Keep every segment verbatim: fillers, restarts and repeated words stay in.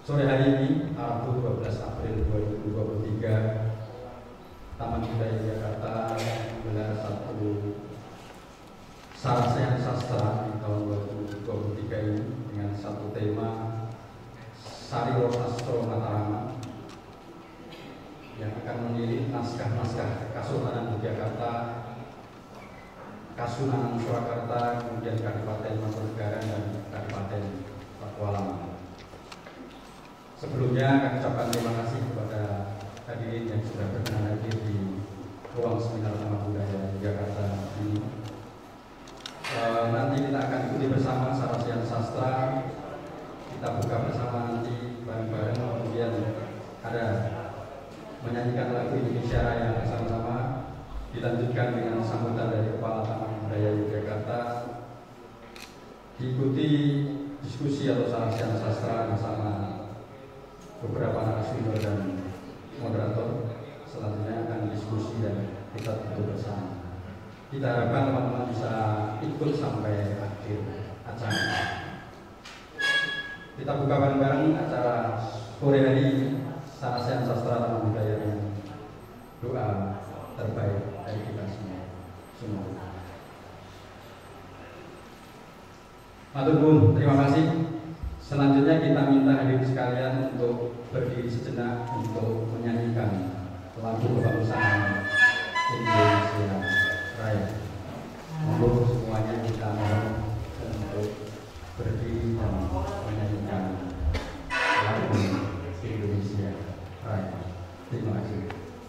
Sore hari ini, Rabu dua belas April dua ribu dua puluh tiga, Taman Budaya Jakarta menggelar satu sarjana sastra di tahun dua ribu dua puluh tiga ini dengan satu tema Sariro Sastro Mataram yang akan menilik naskah-naskah Kasultanan Yogyakarta, Kasunanan Surakarta, kemudian Kadipaten Mangkunegaran dan Kadipaten Pakualaman. Sebelumnya kami ucapkan terima kasih kepada hadirin yang sudah berkenan hadir di ruang seminar Taman Budaya Jakarta ini. E, nanti kita akan ikuti bersama sarjana sastra, kita buka bersama nanti bareng-bareng, kemudian ada menyanyikan lagu Indonesia Raya bersama-sama, dilanjutkan dengan sambutan dari Kepala Taman Budaya Yogyakarta, diikuti diskusi atau sarjana sastra bersama beberapa narasumber dan moderator. Selanjutnya akan diskusi dan kita tutup bersama. Kita harapkan teman-teman bisa ikut sampai akhir acara. Kita buka bareng-bareng acara sore hari ini, sarjana sastra Taman Budaya yang doa terbaik dari kita semua. Semua. Matur nuwun, terima kasih. Selanjutnya kita minta hadirin sekalian untuk berdiri sejenak untuk menyanyikan lagu kebangsaan Indonesia Raya. Monggo semuanya kita mohon untuk berdiri dan menyanyikan lagu Indonesia Raya. Terima kasih.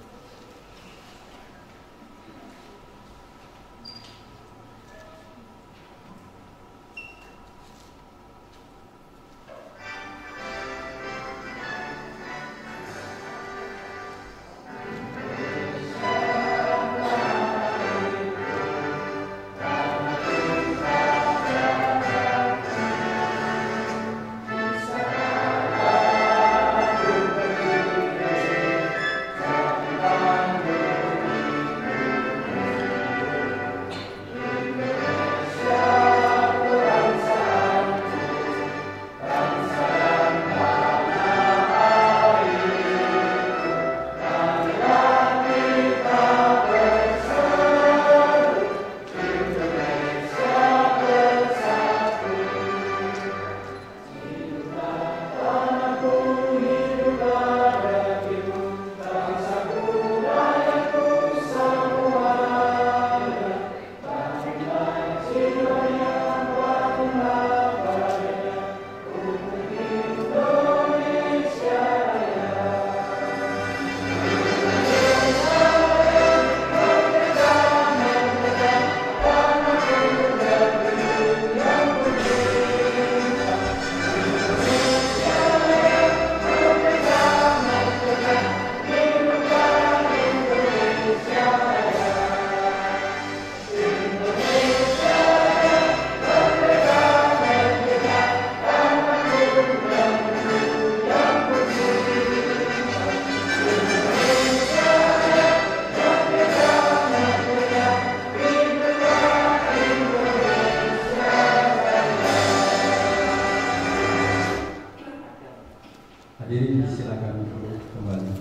Hadirin silakan duduk kembali.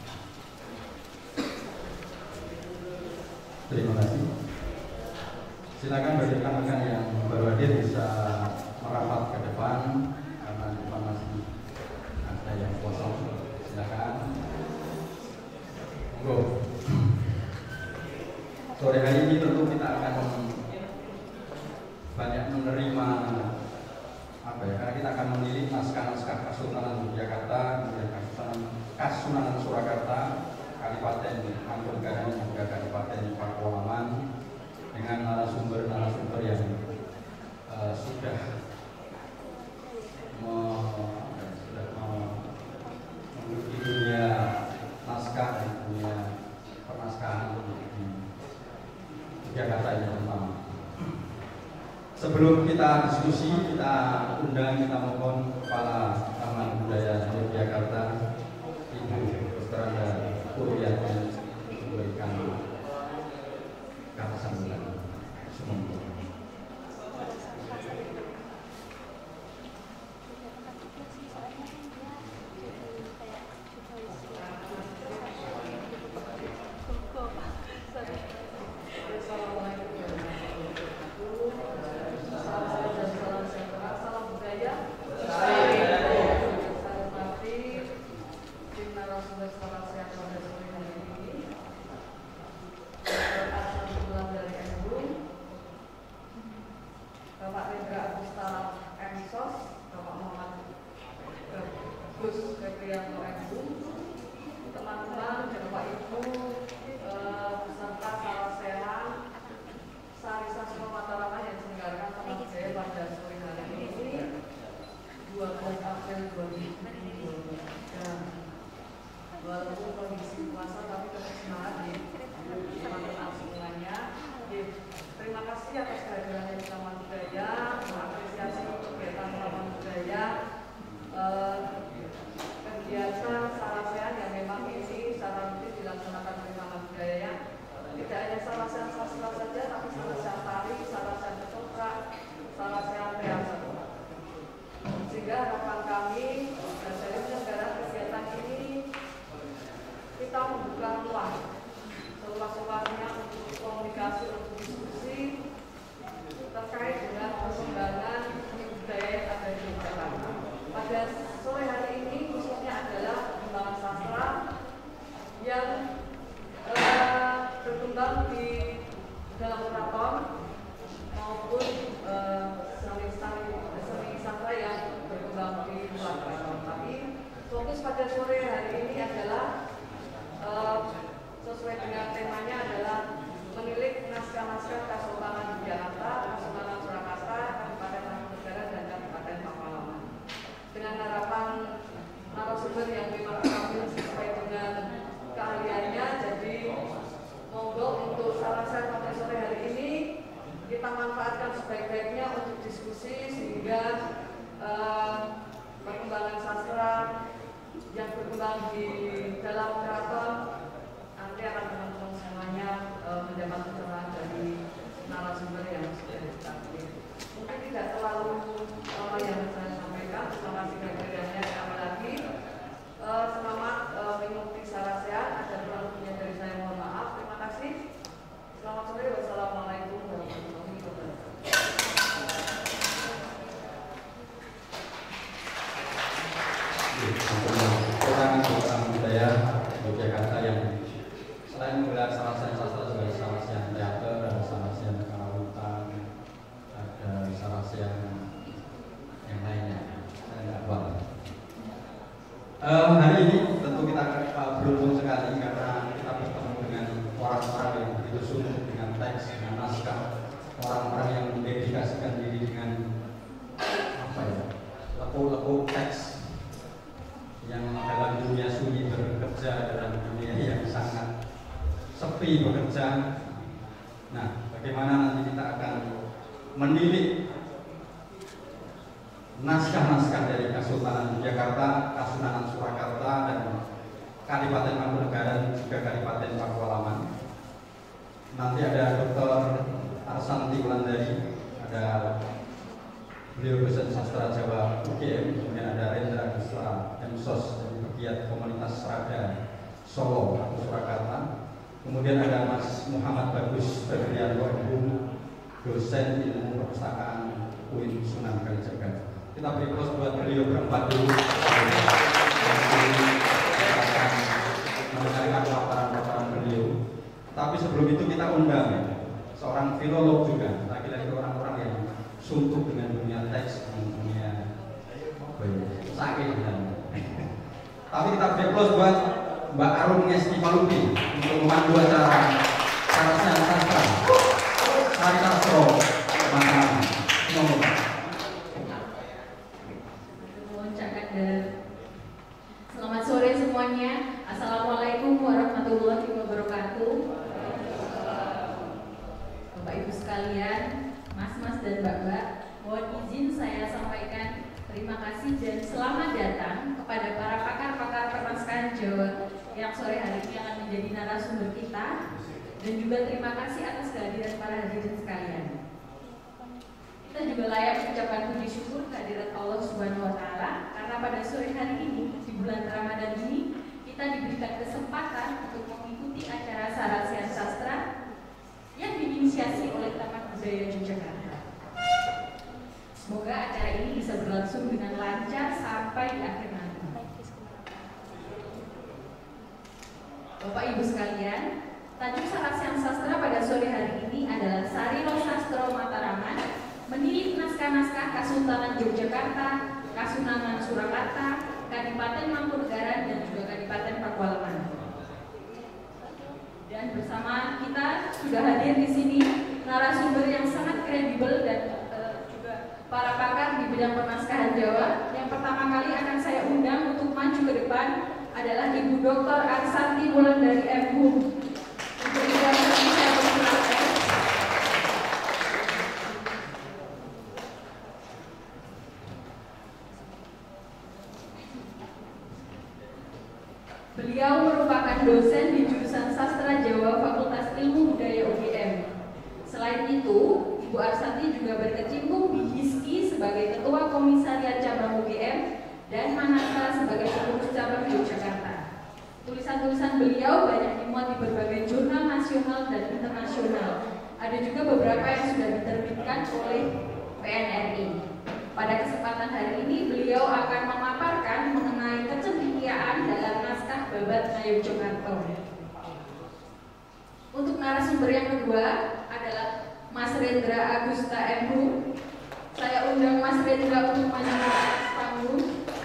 Terima kasih. Silakan bagi rekan-rekan yang baru hadir bisa merapat ke depan karena di depan masih ada yang kosong. Silakan. Monggo. Sore hari ini tentu kita akan banyak menerima apa ya, karena kita akan memilih naskah-naskah Kasultanan Yogyakarta, kemudian Kasunanan, Kasunanan Surakarta, Kadipaten Mangkunegaran dan juga Kadipaten Pakualaman dengan narasumber-narasumber yang uh, sudah memiliki dunia naskah dan dunia pernaskahan di Jakarta ini terutama. Sebelum kita diskusi, kita undang, kita mohon Kepala Taman Budaya Yogyakarta, Ibu Doktor Purwiyati, memberikan kata sambutan. Semoga. Gus Febrianto M U, teman-teman dan Bapak Ibu eh, beserta Sarasehan Sari Sastra Mataraman yang diselenggarakan sama saya pada sore hari ini dua belas April dua ribu dua puluh tiga. Walaupun kondisi puasa tapi tetap semangat nih teman-teman semuanya. Terima kasih atas kehadirannya di Taman Budaya, mengapresiasi kegiatan Taman Budaya, eh, kegiatan Sarasehan yang memang ini secara rutin dilaksanakan di Taman Budaya. Tidak hanya Sarasehan sastra saja, tapi Sarasehan tari, Sarasehan ketoprak, Sarasehan teater. Sehingga harapan kami dan dari penyelenggaraan kegiatan ini kita membuka ruang seluas-luasnya untuk komunikasi, untuk diskusi terkait dengan perkembangan seni budaya yang ada di Jakarta. Pada sore hari ini khususnya adalah perkembangan sastra yang eh, berkembang di dalam keraton maupun eh, seni seni sastra yang berkembang di luar keraton. Tapi fokus pada sore hari ini adalah eh, sesuai dengan temanya adalah menilik naskah-naskah Kasultanan Yogyakarta, Kasultanan Surakarta, Kabupaten Mangkunegaran, dan Kabupaten Pakualaman. Dengan harapan narasumber yang memang kami sesuai dengan keahliannya, jadi monggo untuk Sarasehan pada sore hari ini kita manfaatkan sebaik-baiknya untuk diskusi sehingga uh, perkembangan sastra yang berkembang di dalam keraton nanti akan teman-teman semuanya uh, mendapat pencerahan dari narasumber yang sudah kita pilih. Mungkin tidak terlalu uh, yang saya sampaikan. Terima kasih kehadirannya sekali lagi. Uh, selamat uh, mengikuti Sarasehan. Ada kurang lebihnya dari saya, mohon maaf. Terima kasih. Selamat sore. Wassalamualaikum warahmatullahi wabarakatuh. Orang Taman Budaya Yogyakarta yang selain menggelar Sarasehan sastra juga ada Sarasehan teater, ada Sarasehan karawitan, ada Sarasehan yang lainnya. Saya tidak hafal. Uh, hari ini tentu kita uh, beruntung sekali karena kita bertemu dengan orang-orang yang begitu sungguh dengan teks, dengan naskah, orang-orang yang mendedikasikan diri dengan apa ya, lepo-lepo teks yang dalam dunia sunyi bekerja, dalam dunia yang sangat sepi bekerja. Nah, bagaimana nanti kita akan menilik naskah-naskah dari Kasultanan Yogyakarta, Kasultanan Surakarta, dan Kadipaten Mangkunegaran, juga Kadipaten Pakualaman. Nanti ada Doktor Arsanti Wulandari, ada beliau dosen sastra Jawa U G M, kemudian ada Rendra Gusra M Sos dari pegiat komunitas Serada Solo atau Surakarta, kemudian ada Mas Muhammad Bagus Febrianto M U, dosen ilmu perpustakaan U I N Sunan Kalijaga. Kita beri aplaus buat beliau berempat dulu mendengarkan paparan-paparan beliau. Tapi sebelum itu kita undang seorang filolog juga, lagi-lagi orang-orang yang sungguh dengan dunia teks, dengan dunia sakit dan tapi kita beri aplaus buat Mbak Arum Ngesti Palupi untuk memandu acara Sarasehan Sastra Sari Sastro Mataraman. Selamat sore semuanya. Assalamualaikum warahmatullahi wabarakatuh. Bapak Ibu sekalian, Mas-mas dan Mbak-mbak, mohon izin saya sampaikan terima kasih dan selamat datang kepada para pakar-pakar pernaskahan Jawa yang sore hari ini akan menjadi narasumber kita, dan juga terima kasih atas kehadiran para hadirin sekalian. Kita juga layak mengucapkan puji syukur kehadirat Allah Subhanahu wa Ta'ala karena pada sore hari ini di bulan Ramadan ini kita diberikan kesempatan untuk mengikuti acara Sarasehan Sastra yang diinisiasi oleh Taman Budaya Yogyakarta. Semoga acara ini bisa berlangsung dengan lancar sampai di akhir nanti. Bapak Ibu sekalian, tajuk Sarasehan Sastra pada sore hari ini adalah Sarino Sastro Mataraman, menilik naskah-naskah Kasultanan Yogyakarta, Kasunanan Surakarta, Kadipaten Mangkunegaran dan juga Kadipaten Pakualaman. Dan bersama kita sudah hadir di sini narasumber yang sangat kredibel dan uh, juga para pakar di bidang pernaskahan Jawa. Yang pertama kali akan saya undang untuk maju ke depan adalah Ibu Doktor Arsanti Wulandari M Hum. Untuk Ibu Arsanti saya persilakan. Beliau merupakan dosen di jurusan Sastra Jawa Fakultas Ilmu Budaya U G M. Selain itu, Ibu Arsanti juga berkecimpung di HISKI sebagai Ketua Komisariat Cabang U G M dan Manasa sebagai Pengurus Cabang Yogyakarta. Tulisan-tulisan beliau banyak dimuat di berbagai jurnal nasional dan internasional. Ada juga beberapa yang sudah diterbitkan oleh P N R I. Pada kesempatan hari ini, beliau akan memaparkan mengenai kecendikiaan dalam naskah Babat Ngayogyakarta. Untuk narasumber yang kedua adalah Mas Rendra Agusta M Hum. Saya undang Mas Rendra untuk maju ke panggung.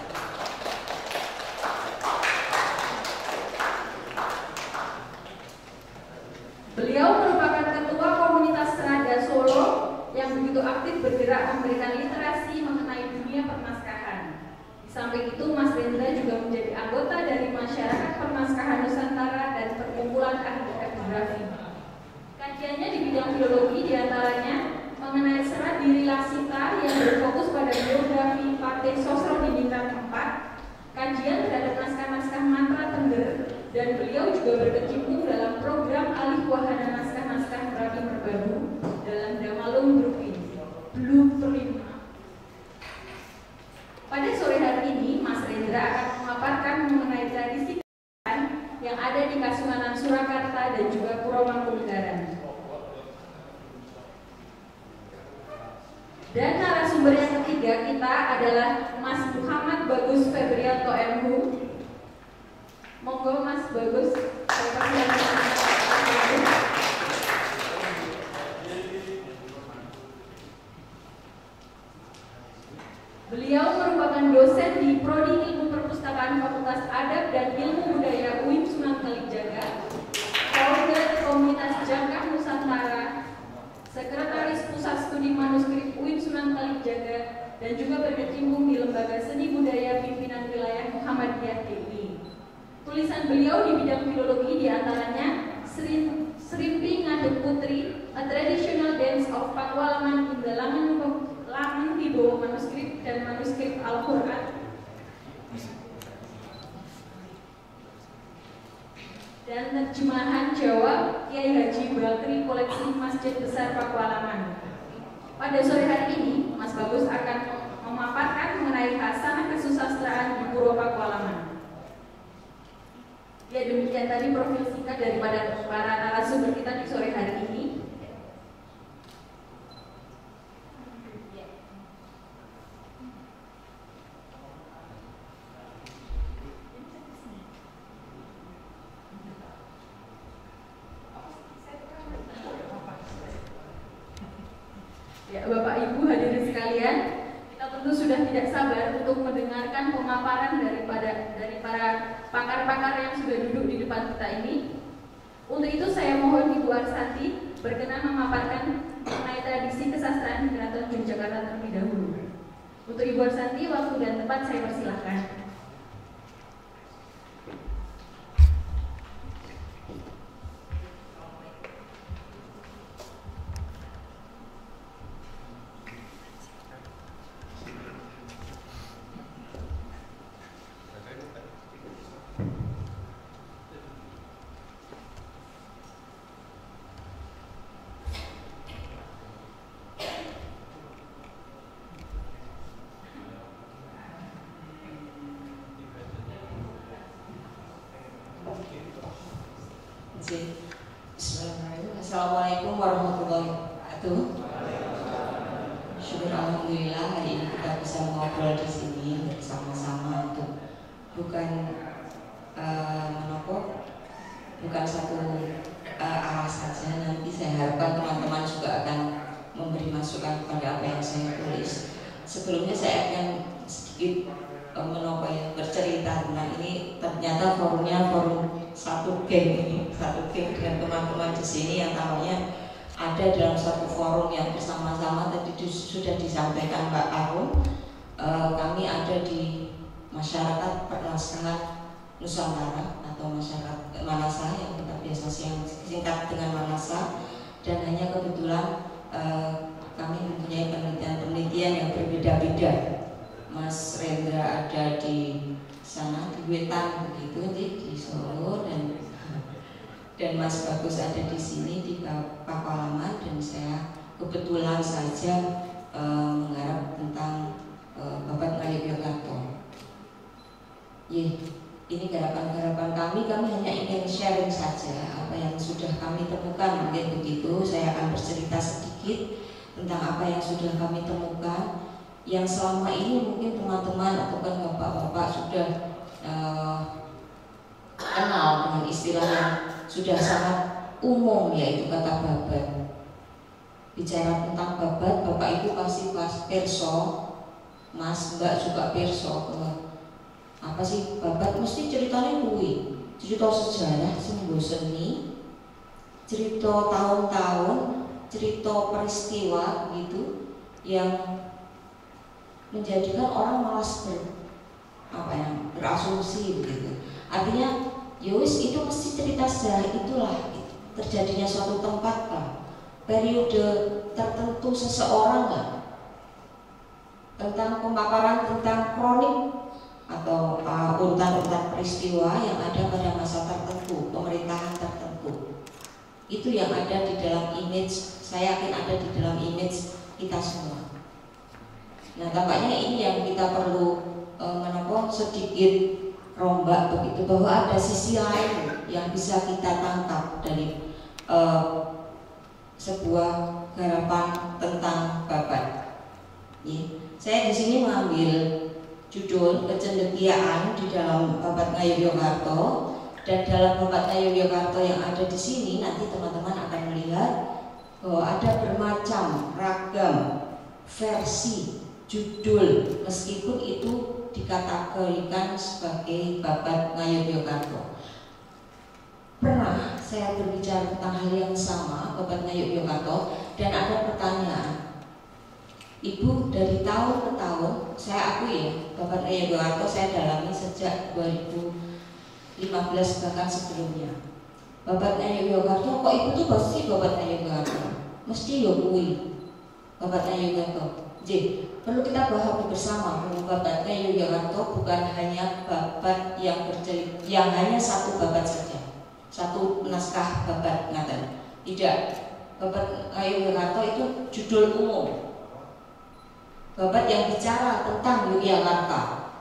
Beliau merupakan ketua komunitas Serada Solo yang begitu aktif bergerak memberikan literasi mengenai dunia pernaskahan. Di samping itu, Mas Rendra juga menjadi anggota dari Masyarakat Pernaskahan Nusantara dan Perkumpulan Ahli Etnografi. Kajiannya di bidang filologi diantaranya mengenai serat Diri Lasita yang berfokus pada biografi Patih Sosro Diningrat empat, kajian terhadap naskah-naskah mantra Tengger, dan beliau juga berkecimpung dalam program alih wahana naskah-naskah Merapi Merbabu dalam Damalung Blueprint. Pada sore hari ini, Mas Rendra akan memaparkan mengenai tradisi yang ada di Kasunanan Surakarta dan juga Puro Mangkunegaran. Dan narasumber yang ketiga kita adalah Mas Muhammad Bagus Febrianto M Hum. Monggo Mas Bagus, saya persilakan. Beliau merupakan dosen di Prodi Ilmu Perpustakaan Fakultas Adab dan Ilmu Budaya U I M Sunan Kalijaga, founder Komunitas Jangkah Nusantara, Sekretaris Pusat Studi Manuskrip U I M Sunan Kalijaga, dan juga berkecimpung di Lembaga Seni Budaya Pimpinan Wilayah Muhammadiyah D I. Tulisan beliau di bidang filologi diantaranya Srimpi Ngadeg Putri, A Traditional Dance of Pakualaman in the Laman Laman Wibowo Manuskrip dan Manuskrip Al-Quran. Dan terjemahan Jawa Kiai Haji Bakri Koleksi Masjid Besar Pakualaman. Pada sore hari ini, Mas Bagus akan memaparkan mengenai khasanah kesusastraan di Puro Pakualaman. Ya, demikian tadi profil singkat daripada para narasumber kita di sore hari ini. Ya, Bapak Ibu hadirin sekalian, kita tentu sudah tidak sabar untuk mendengarkan pemaparan daripada dari para pakar-pakar yang sudah duduk di depan kita ini. Untuk itu saya mohon Ibu Arsanti berkenan memaparkan mengenai tradisi kesastraan di Keraton Yogyakarta terlebih dahulu. Untuk Ibu Arsanti, waktu dan tempat saya persilahkan. Bismillahirrahmanirrahim. Assalamualaikum warahmatullahi wabarakatuh. Syukur alhamdulillah hari ini kita bisa ngobrol di sini bersama-sama untuk bukan uh, menopo, bukan satu uh, arah saja. Nanti saya harapkan teman-teman juga akan memberi masukan kepada apa yang saya tulis. Sebelumnya saya akan sedikit uh, menopo yang bercerita bercerita tentang ini. Ternyata forumnya forum satu geng ini, satu geng dengan teman-teman di sini yang tampaknya ada dalam satu forum yang bersama-sama. Tadi sudah disampaikan Mbak Arum, e, kami ada di masyarakat pernaskahan Nusantara atau masyarakat Manasa yang kita biasa singkat dengan Manasa, dan hanya kebetulan e, kami mempunyai penelitian-penelitian yang berbeda-beda. Mas Rendra ada di sana di Wetan begitu di, di Solo, dan dan Mas Bagus ada di sini di Pakualaman, dan saya kebetulan saja e, menggarap tentang e, Babat Ngayogyakarta. Ye, ini garapan-garapan kami, kami hanya ingin sharing saja apa yang sudah kami temukan, mungkin begitu. Saya akan bercerita sedikit tentang apa yang sudah kami temukan, yang selama ini mungkin teman-teman atau kan bapak-bapak sudah uh, kenal dengan istilah yang sudah sangat umum, yaitu kata babat. Bicara tentang babat, bapak itu pasti pas perso, mas mbak juga perso. Apa sih babat? Mesti ceritanya kuwi, cerita sejarah, seni seni, cerita tahun-tahun, cerita peristiwa gitu yang menjadikan orang malas ber, apa yang berasumsi begitu. Artinya yowis itu mesti cerita sejarah, itulah terjadinya suatu tempat lah, periode tertentu seseorang lah, tentang pemaparan tentang kronik atau uh, urutan-urutan peristiwa yang ada pada masa tertentu, pemerintahan tertentu. Itu yang ada di dalam image, saya yakin ada di dalam image kita semua. Nah, tampaknya ini yang kita perlu e, menopo sedikit rombak begitu, bahwa ada sisi lain yang bisa kita tangkap dari e, sebuah garapan tentang babat. Ya, saya di sini mengambil judul kecendekiaan di dalam Babat Ngayogyakarta, dan dalam Babat Ngayogyakarta yang ada di sini nanti teman-teman akan melihat bahwa ada bermacam ragam versi judul, meskipun itu dikategorikan sebagai Babat Ngayogyakarta. Pernah saya berbicara tentang hal yang sama, Babat Ngayogyakarta, dan ada pertanyaan, Ibu, dari tahun ke tahun, saya akui ya, Babat Ngayogyakarta saya dalami sejak dua ribu lima belas bahkan sebelumnya. Babat Ngayogyakarta, kok Ibu tuh pasti Babat Ngayogyakarta, mesti ya kuwi Babat Ngayogyakarta. Jadi perlu kita pahami bersama bahwa Babat Ngayogyakarta bukan hanya babat yang bercerita, yang hanya satu babat saja, satu naskah babat ngaten. Tidak, Babat Ngayogyakarta itu judul umum, babat yang bicara tentang Yogyakarta.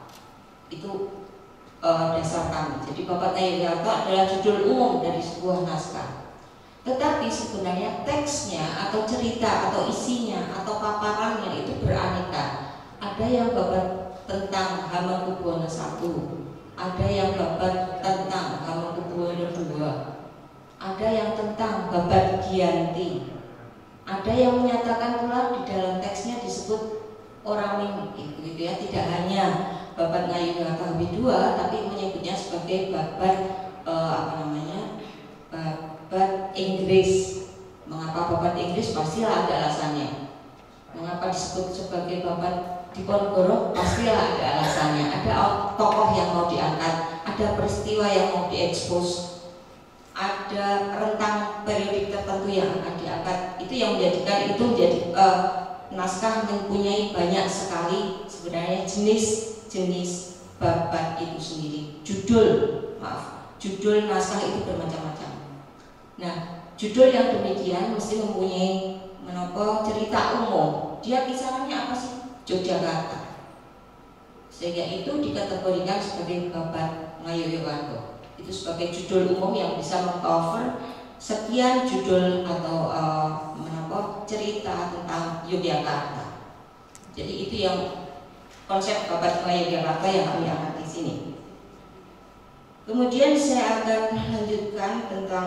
Itu uh, dasar kami. Jadi Babat Ngayogyakarta adalah judul umum dari sebuah naskah. Tetapi sebenarnya teksnya atau cerita atau isinya atau paparannya itu beraneka. Ada yang babat tentang Hamengkubuwono satu, ada yang babat tentang Hamengkubuwono dua, ada yang tentang babat Giyanti, ada yang menyatakan pula di dalam teksnya disebut orang mimpi, gitu ya. Tidak hanya Babat Ngayogyakarta dua, tapi menyebutnya sebagai babat eh, apa namanya babat Inggris. Mengapa babat Inggris? Pastilah ada alasannya. Mengapa disebut sebagai babat Diponegoro? Pastilah ada alasannya. Ada tokoh yang mau diangkat, ada peristiwa yang mau diekspos, ada rentang periodik tertentu yang akan diangkat. Itu yang menjadikan itu menjadi uh, naskah mempunyai banyak sekali sebenarnya jenis-jenis babat itu sendiri. Judul, maaf, judul naskah itu bermacam-macam. Nah, judul yang demikian mesti mempunyai menopo cerita umum. Dia kisarannya apa sih? Yogyakarta. Sehingga itu dikategorikan sebagai Babat Ngayogyakarta. Itu sebagai judul umum yang bisa mengcover sekian judul atau uh, menopo cerita tentang Yogyakarta. Jadi itu yang konsep Babat Ngayogyakarta yang kami angkat di sini. Kemudian saya akan lanjutkan tentang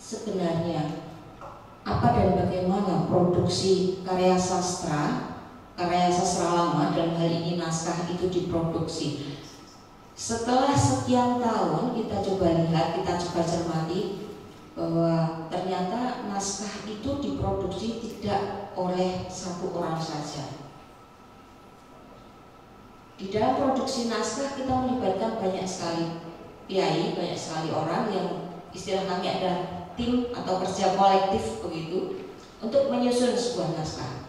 sebenarnya apa dan bagaimana produksi karya sastra, karya sastra lama, dalam hal ini naskah itu diproduksi. Setelah sekian tahun kita coba lihat, kita coba cermati bahwa ternyata naskah itu diproduksi tidak oleh satu orang saja. Di dalam produksi naskah kita melibatkan banyak sekali kiai, banyak sekali orang yang istilah kami ada tim atau kerja kolektif begitu untuk menyusun sebuah naskah.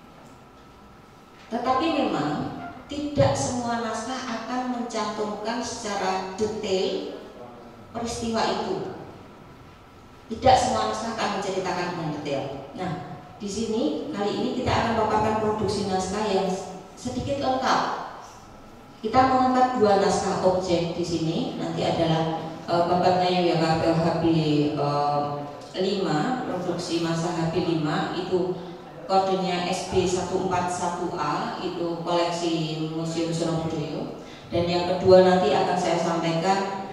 Tetapi memang tidak semua naskah akan mencantumkan secara detail peristiwa itu. Tidak semua naskah akan menceritakan dengan detail. Nah, di sini kali ini kita akan memaparkan produksi naskah yang sedikit lengkap. Kita mengangkat dua naskah objek di sini. Nanti adalah uh, Bapak Ngayu Yogyakarta H B uh, lima, produksi masa H B lima itu kodenya S B satu empat satu A, itu koleksi Museum Surabaya. Dan yang kedua nanti akan saya sampaikan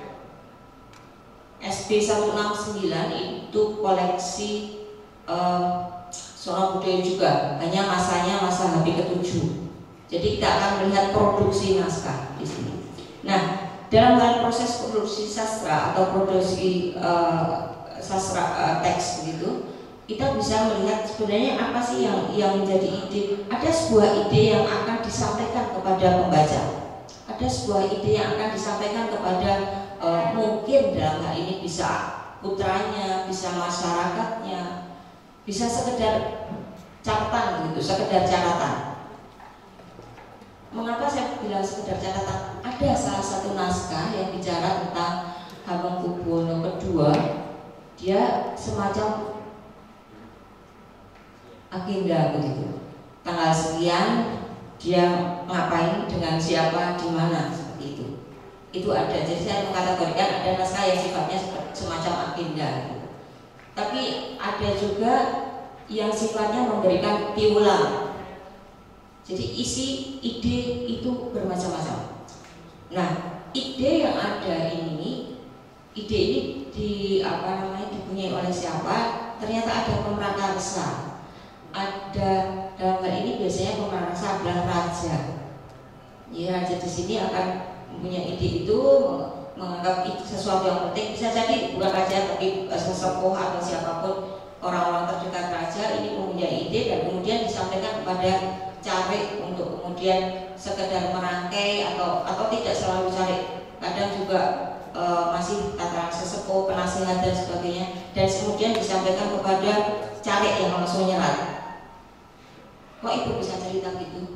S B satu enam sembilan, itu koleksi uh, Surabaya juga, hanya masanya masa H B ketujuh. Jadi kita akan melihat produksi naskah di sini. Nah, dalam hal proses produksi sastra atau produksi uh, sastra uh, teks begitu, kita bisa melihat sebenarnya apa sih yang yang menjadi ide. Ada sebuah ide yang akan disampaikan kepada pembaca. Ada sebuah ide yang akan disampaikan kepada uh, mungkin dalam hal ini bisa putranya, bisa masyarakatnya, bisa sekedar catatan begitu, sekedar catatan. Mengapa saya bilang sekedar catatan? Ada salah satu naskah yang bicara tentang Hamengkubuwono kedua. Dia semacam agenda begitu. Tanggal sekian dia ngapain, dengan siapa, di mana, seperti itu. Itu ada. Jadi saya mengkategorikan ada naskah yang sifatnya semacam agenda gitu. Tapi ada juga yang sifatnya memberikan piulang. Jadi isi ide itu bermacam-macam. Nah, ide yang ada ini, ide ini di apa namanya dipunyai oleh siapa? Ternyata ada pemrakarsa. Ada, dalam hal ini biasanya pemrakarsa adalah raja. Ya, raja di sini akan mempunyai ide itu, menganggap itu sesuatu yang penting. Bisa jadi bukan raja tapi sesepuh atau siapapun, orang-orang terdekat raja ini mempunyai ide dan kemudian disampaikan kepada cari untuk kemudian sekedar merangkai atau atau tidak selalu cari, kadang juga e, masih tataran sesepuh, penasihat dan sebagainya, dan kemudian disampaikan kepada cari yang langsung nyerat. Kok itu bisa cerita gitu?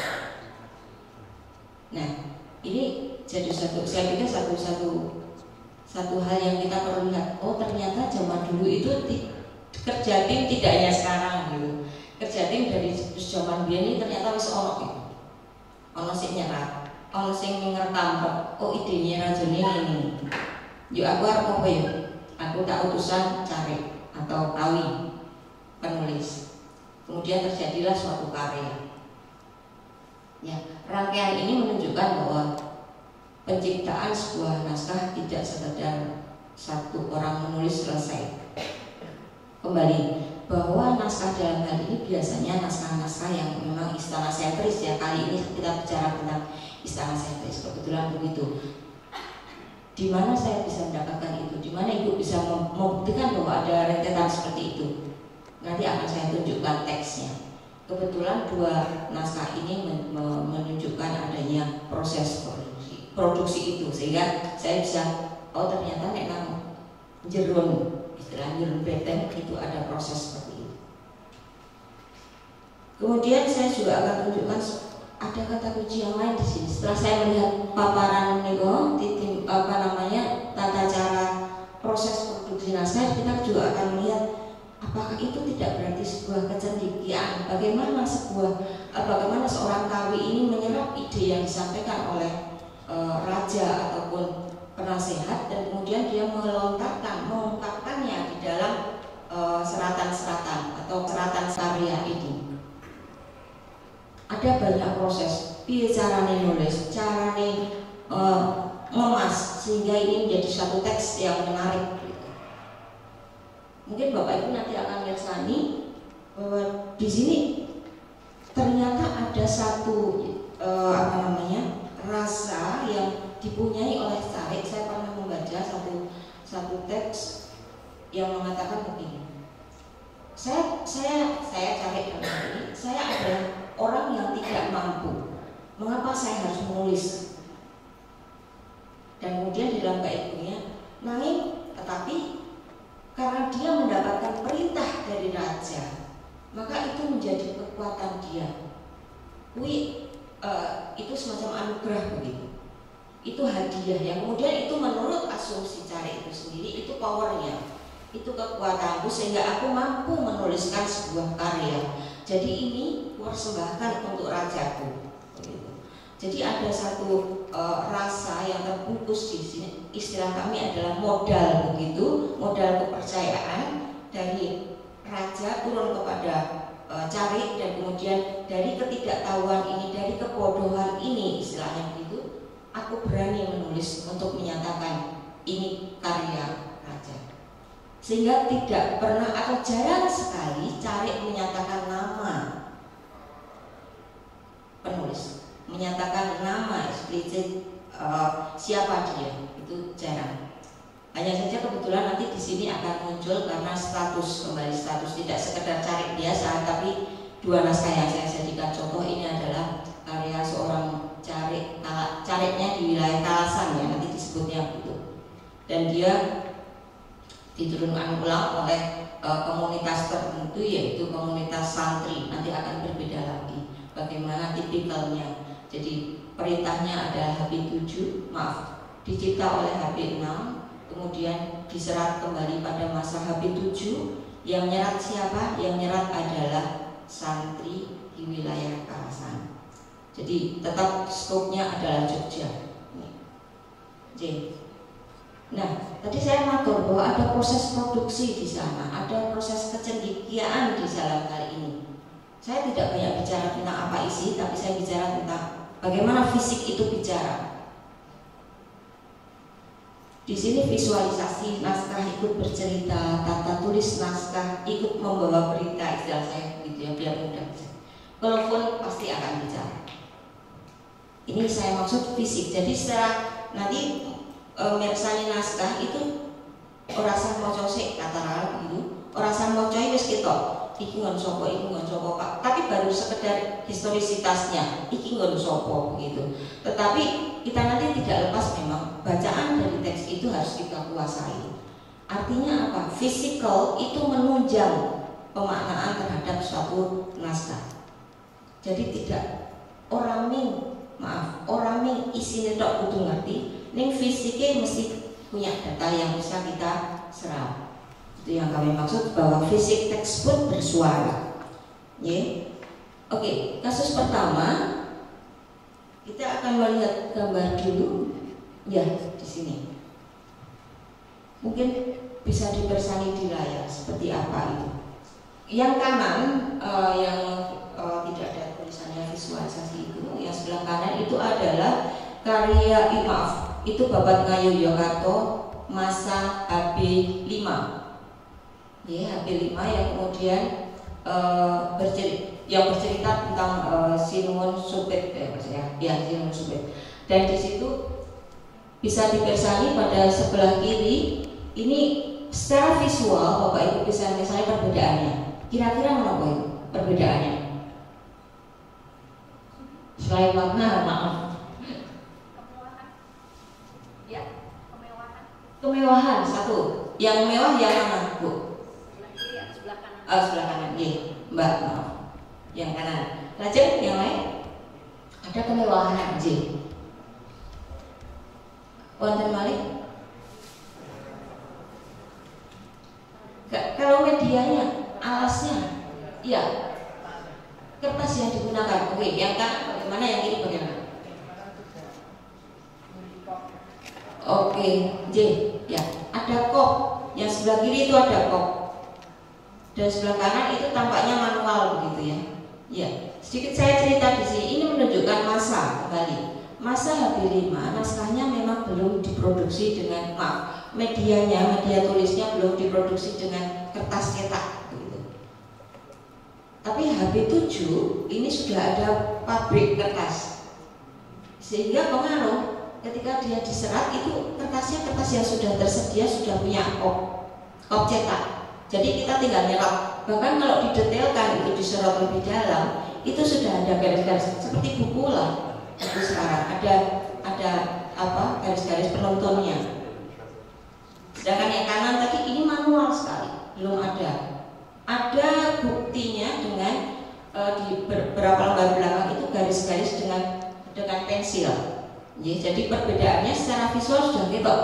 Nah, ini jadi satu, saya pikir satu satu satu hal yang kita perlu lihat. Oh, ternyata zaman dulu itu di, kerja tim tidak hanya sekarang gitu. Kerja tim dari zaman biyen ini ternyata wis ono gitu. Ono sing nyerat, ono sing ngertam, oh idenya rajane ini. Yo aku arep apa ya? Aku tak utusan cari atau kawi penulis. Kemudian terjadilah suatu karya. Ya, rangkaian ini menunjukkan bahwa penciptaan sebuah naskah tidak sekedar satu orang menulis selesai. Kembali bahwa naskah dalam hal ini biasanya naskah-naskah yang memang istana sentris ya. Kali ini kita bicara tentang istana sentris, kebetulan begitu. Di mana saya bisa mendapatkan itu? Di mana ibu bisa membuktikan bahwa ada rentetan seperti itu? Nanti akan saya tunjukkan teksnya. Kebetulan dua naskah ini menunjukkan adanya proses produksi, produksi itu, sehingga saya bisa, oh ternyata nek nang jerun, istilah jerun beteng itu ada proses seperti itu. Kemudian saya juga akan tunjukkan ada kata kunci yang lain di sini. Setelah saya melihat paparan nego, titik apa namanya tata cara proses produksi naskah, kita juga akan melihat apakah itu tidak berarti sebuah kecendikian, bagaimana sebuah bagaimana seorang kawi ini menyerap ide yang disampaikan oleh e, raja ataupun penasehat, dan kemudian dia melontarkan, mengungkapkannya di dalam e, seratan-seratan atau seratan karya ini. Ada banyak proses, piye carane nulis, carane e, ngemas sehingga ini menjadi satu teks yang menarik. Mungkin Bapak Ibu nanti akan lihat sani bahwa di sini ternyata ada satu uh, apa namanya rasa yang dipunyai oleh Cari. Saya pernah membaca satu satu teks yang mengatakan begini. Saya saya saya cari dalam ini. Saya adalah orang yang tidak mampu. Mengapa saya harus menulis? Dan kemudian di dalam bait bunyinya, nanging tetapi karena dia mendapatkan perintah dari raja, maka itu menjadi kekuatan dia. Wi, uh, itu semacam anugerah begitu. Itu hadiah yang kemudian itu menurut asumsi Cari itu sendiri itu powernya, itu kekuatanku sehingga aku mampu menuliskan sebuah karya. Jadi ini persembahkan untuk rajaku. Begitu. Jadi ada satu uh, rasa yang terbungkus di sini. Istilah kami adalah modal begitu, modal kepercayaan dari raja turun kepada uh, Cari, dan kemudian dari ketidaktahuan ini, dari kebodohan ini istilahnya begitu, aku berani menulis untuk menyatakan ini karya raja. Sehingga tidak pernah atau jarang sekali Cari menyatakan nama penulis, menyatakan nama eksplisit uh, siapa dia, itu jarang. Hanya saja kebetulan nanti di sini akan muncul karena status, kembali status, tidak sekedar Cari biasa, tapi dua naskah yang saya jadikan contoh ini adalah karya seorang Cari, Carinya di wilayah Kalasan ya, nanti disebutnya begitu. Dan dia diturunkan ulang oleh e, komunitas tertentu, yaitu komunitas santri. Nanti akan berbeda lagi bagaimana tipikalnya. Jadi perintahnya adalah H B tujuh, maaf, dicipta oleh H B enam, kemudian diserat kembali pada masa H B tujuh. Yang nyerat siapa? Yang nyerat adalah santri di wilayah Kalasan. Jadi tetap skopnya adalah Jogja. J. Nah, tadi saya matur bahwa ada proses produksi di sana, ada proses kecendikiaan di dalam kali ini. Saya tidak banyak bicara tentang apa isi, tapi saya bicara tentang bagaimana fisik itu bicara. Di sini visualisasi naskah ikut bercerita, tata tulis naskah ikut membawa berita, istilah saya begitu ya, biar mudah. Walaupun pasti akan bicara. Ini saya maksud fisik. Jadi setelah nanti e, mirsani naskah itu ora sah maca sik kataral gitu. Ora sah maca wis ketok. Iki nggon sapa, iki nggon sapa, Pak. Tapi baru sekedar historisitasnya. Iki nggon sapa begitu. Tetapi kita nanti tidak lepas memang bacaan dari teks itu harus kita kuasai. Artinya apa? Physical itu menunjang pemaknaan terhadap suatu naskah. Jadi tidak orang ming maaf, orang yang isinya tak kudu ngerti, ning fisiknya mesti punya data yang bisa kita serap. Itu yang kami maksud bahwa fisik teks pun bersuara. Ya, oke. Kasus pertama kita akan melihat gambar dulu. Ya, di sini. Mungkin bisa dipersani di layar seperti apa itu. Yang kanan uh, yang uh, tidak ada tulisannya visualisasi itu, yang sebelah kanan itu adalah karya Imaf, itu Babat Ngayu Yogato masa H B lima. Ya, H B lima yang kemudian uh, bercerita, yang bercerita tentang uh, Sinuun Supit ya, ya, ya Sinuun Supit. Dan di situ bisa dipersani pada sebelah kiri. Ini secara visual Bapak Ibu bisa misalnya perbedaannya. Kira-kira mana itu perbedaannya? Selain warna, maaf. Kemewahan. Ya, kemewahan. Kemewahan satu. Yang mewah yang mana, Bu? Sebelah kiri atau sebelah kanan? Oh, sebelah kanan. Iya, Mbak, maaf. Yang kanan. Lajeng yang lain? Ada kemewahan J. Wonten Malik? Kalau medianya, alasnya, iya, kertas yang digunakan. Oke, yang kanan bagaimana, yang kiri bagaimana? Oke, J, ya, ada kop. Yang sebelah kiri itu ada kop. Dan sebelah kanan itu tampaknya manual begitu ya. Ya, sedikit saya cerita di sini. Ini menunjukkan masa kembali. Masa H B lima naskahnya memang belum diproduksi dengan maaf, medianya, media tulisnya belum diproduksi dengan kertas cetak gitu. Tapi H H B tujuh ini sudah ada pabrik kertas, sehingga pengaruh ketika dia diserat itu kertasnya kertas yang sudah tersedia, sudah punya kop, kop cetak. Jadi kita tinggal nyerap. Bahkan kalau didetailkan itu diserot lebih dalam, itu sudah ada garis-garis seperti buku lah. Itu sekarang ada ada apa garis-garis penontonnya. Sedangkan yang kanan tadi ini manual sekali, belum ada. Ada buktinya dengan e, di beberapa lembar belakang itu garis-garis dengan dengan pensil. Ya, jadi perbedaannya secara visual sudah gitu.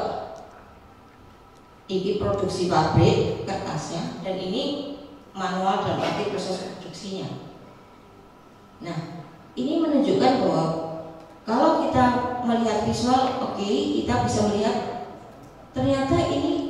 Ini produksi pabrik kertasnya dan ini manual dalam arti proses produksinya. Nah, ini menunjukkan bahwa kalau kita melihat visual, oke, okay, kita bisa melihat ternyata ini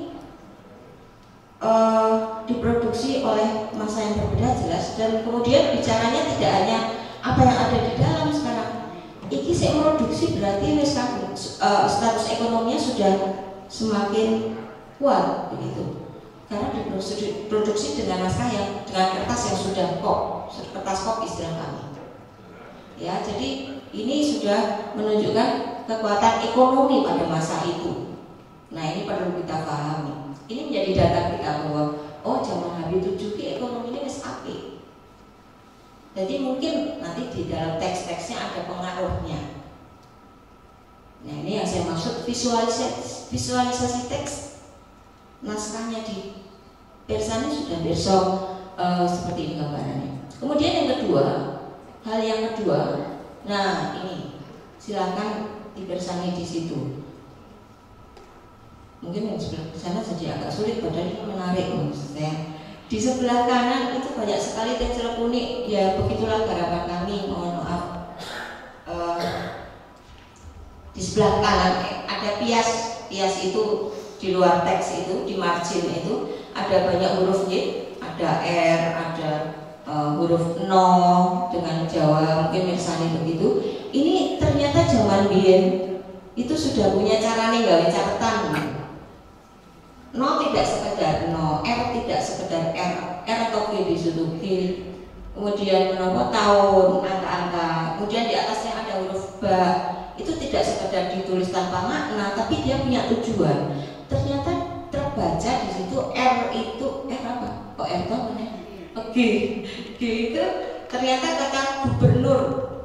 Uh, diproduksi oleh masa yang berbeda jelas, dan kemudian bicaranya tidak hanya apa yang ada di dalam sekarang. Iki saya produksi berarti uh, status ekonominya sudah semakin kuat begitu, karena diproduksi dengan naskah yang dengan kertas yang sudah kop, kertas kop istilah kami. Ya, jadi ini sudah menunjukkan kekuatan ekonomi pada masa itu. Nah, ini perlu kita pahami. Ini menjadi data kita bahwa oh zaman H B tujuh ekonominya wis apik. Jadi mungkin nanti di dalam teks-teksnya ada pengaruhnya. Nah, ini yang saya maksud visualisasi visualisasi teks naskahnya di Persani sudah besok uh, seperti ini gambarannya. Kemudian yang kedua, hal yang kedua, nah ini silakan di Persani di situ. Mungkin yang sebelah sana jadi agak sulit, padahal ini menarik maksudnya. Di sebelah kanan itu banyak sekali tekstil kuning, ya begitulah garapan kami, mohon maaf. Uh, di sebelah kanan ada pias, pias itu di luar teks itu, di margin itu ada banyak huruf Y, ada R, ada uh, huruf no dengan Jawa, mungkin misalnya begitu. Ini ternyata zaman biyen itu sudah punya cara nih gawe catatan. No tidak sekedar no, R tidak sekedar R, R atau G di situ G. Kemudian menapa tahun, angka-angka. Kemudian di atasnya ada huruf B. Itu tidak sekedar ditulis tanpa makna, tapi dia punya tujuan. Ternyata terbaca di situ R itu R apa? Oh R itu apa nih? G. G itu ternyata kata gubernur.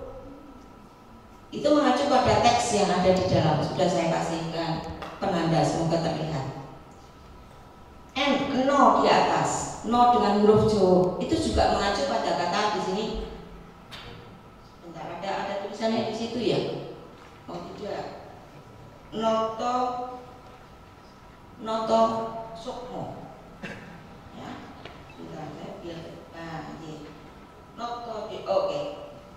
Itu mengacu pada teks yang ada di dalam. Sudah saya kasihkan penanda, semoga terlihat. N, no di atas, no dengan huruf Jawa itu juga mengacu pada kata di sini. Bentar, ada ada tulisannya di situ ya? Oh tidak. Noto, noto sukmo. Ya, sudah saya biar. Nah, ini noto di, oke. Okay.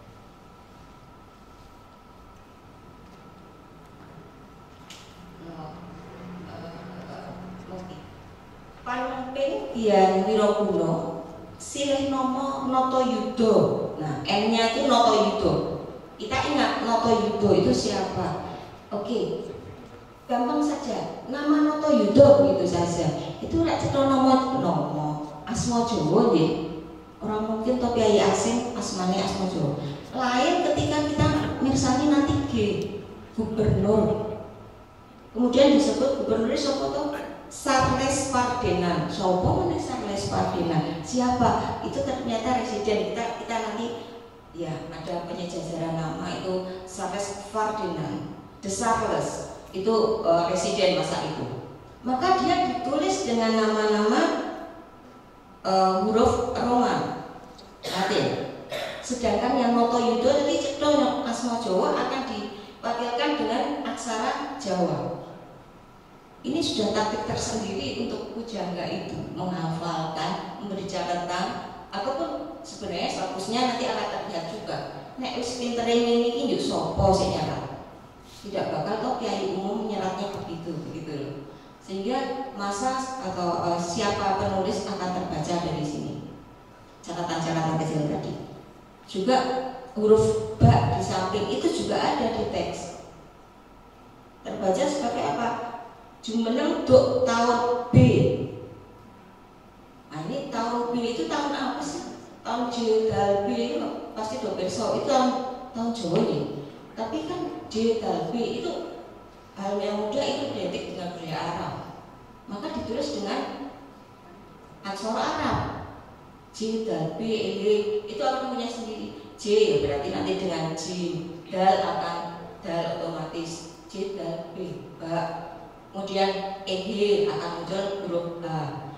No, uh, mungkin. Panemping Dian Wirokuno silih nomo Noto Yudo. Nah, N-nya itu Noto Yudo. Kita ingat Noto Yudo itu siapa? Oke, gampang saja. Nama Noto Yudo begitu saja. Itu rak cetha nomo nomo asma Jawa nggih. Orang mungkin to kiai asing asmane asma Jawa. Lain ketika kita mirsani nanti G, gubernur. Kemudian disebut gubernur sapa to? Charles Ferdinand. Sopo meneh Charles Ferdinand? Siapa? Itu ternyata residen kita. Kita nanti ya ada penyejajaran nama itu Charles Ferdinand. The Charles itu uh, residen masa itu. Maka dia ditulis dengan nama-nama uh, huruf Roman, Latin. Sedangkan yang Noto Yudo tadi cetha asma Jawa akan diwakilkan dengan aksara Jawa. Ini sudah taktik tersendiri untuk pujangga itu menghafalkan, memberi catatan, ataupun sebenarnya seharusnya nanti akan terlihat juga. Nek wis pintere ini iki njuk sapa sing nyerat. Tidak bakal kok kiai umum menyeratnya begitu, begitu loh. Sehingga masa atau uh, siapa penulis akan terbaca dari sini. Catatan-catatan kecil tadi. Juga huruf ba di samping itu juga ada di teks. Terbaca sebagai apa? Jumeneng duk tahun B. Nah, ini tahun B itu tahun apa sih? Tahun tahun J dal B itu pasti do perso itu tahun tahun Jawa nih. Tapi kan J dal B itu hal yang mudah itu identik dengan budaya Arab. Maka ditulis dengan aksara Arab. J dal B E itu akan punya sendiri. J ya berarti nanti dengan J, dal akan dal otomatis J dal B, ba. Kemudian E H akan muncul huruf H.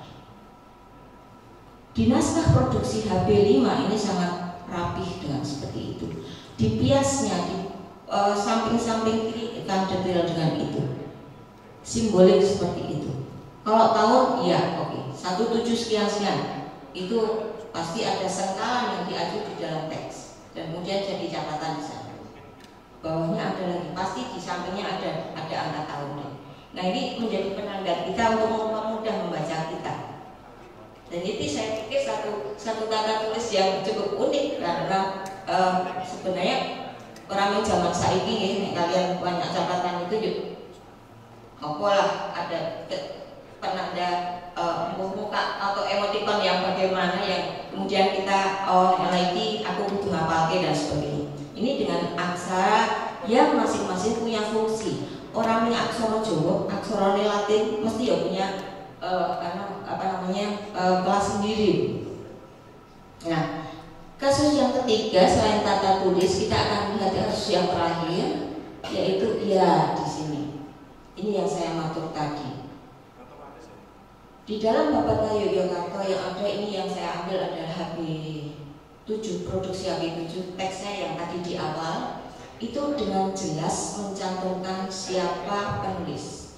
Di naskah produksi H B lima ini sangat rapih dengan seperti itu. Di piasnya di uh, samping-samping kiri akan detail dengan itu. Simbolik seperti itu. Kalau tahun ya oke, okay. satu tujuh sekian sekian itu pasti ada sengkalan yang diaju di dalam teks dan kemudian jadi catatan di sana. Bawahnya ada lagi, pasti di sampingnya ada ada angka tahunnya. Nah ini menjadi penanda kita untuk mempermudah membaca kita. Dan itu saya pikir satu satu tata tulis yang cukup unik karena uh, sebenarnya orang yang zaman saiki nih, kalian banyak catatan itu juga apalah ada penanda uh, muka atau emoticon yang bagaimana yang kemudian kita oh lagi aku butuh ngapalke dan sebagainya. Ini dengan aksara yang masing-masing punya fungsi. Orang punya aksara Jawa, aksara Latin mesti ya punya uh, apa namanya uh, kelas sendiri. Nah, kasus yang ketiga selain tata tulis kita akan melihat kasus yang terakhir yaitu ya di sini. Ini yang saya matur tadi. Di dalam Babat Ngayogyakarta yang ada ini yang saya ambil adalah H B tujuh, produksi H B tujuh, teksnya yang tadi di awal itu dengan jelas mencantumkan siapa penulis.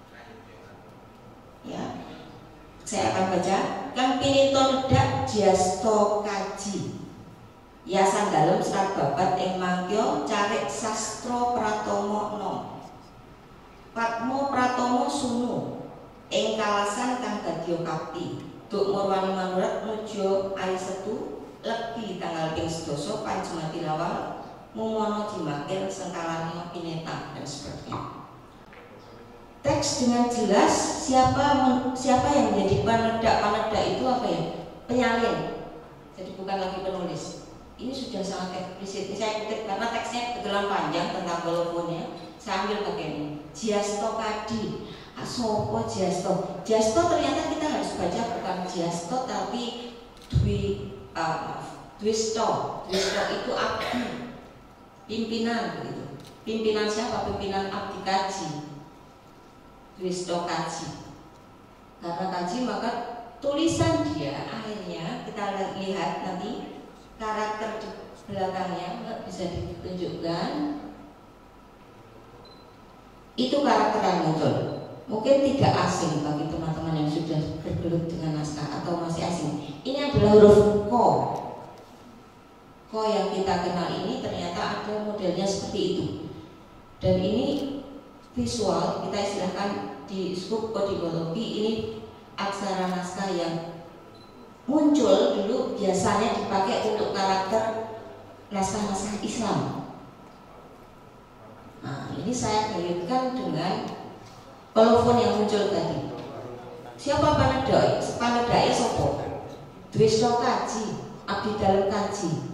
Ya, saya akan baca. Kang Piniton dak Diasto Kaji. Ya sandalem serat babat ing mangkya carik sastra pratomo nom. Patmo pratomo sunu ing kalasan kang dadya kapti. Duk murwani manurat nuju Aisetu legi tanggal ping sedasa Panjemati Lawal mumono dimakin sengkalane pineta dan sebagainya. Teks dengan jelas siapa siapa yang menjadi penedak penedak itu apa ya? Penyalin. Jadi bukan lagi penulis. Ini sudah sangat eksplisit. Saya kutip karena teksnya kebetulan panjang tentang kolofonnya. Saya ambil bagian ini. Diasto Kadi. Sopo Diasto. Diasto ternyata kita harus baca bukan Diasto tapi Dwi uh, maaf, Dwisto. Dwisto itu abdi. Pimpinan begitu. Pimpinan siapa? Pimpinan abdi kaji. Dwisto Kaji. Karena kaji maka tulisan dia akhirnya kita lihat nanti karakter di belakangnya bisa ditunjukkan. Itu karakter yang muncul. Mungkin tidak asing bagi teman-teman yang sudah bergelut dengan naskah atau masih asing. Ini adalah huruf ko. Ko yang kita kenal ini ternyata ada modelnya seperti itu. Dan ini visual, kita istilahkan di skup kodigologi, ini aksara naskah yang muncul dulu biasanya dipakai untuk karakter naskah-naskah Islam. Nah, ini saya kaitkan dengan kolofon yang muncul tadi. Siapa panedai? Panedai sopo? Dwisto Kaji, abdi dalam kaji.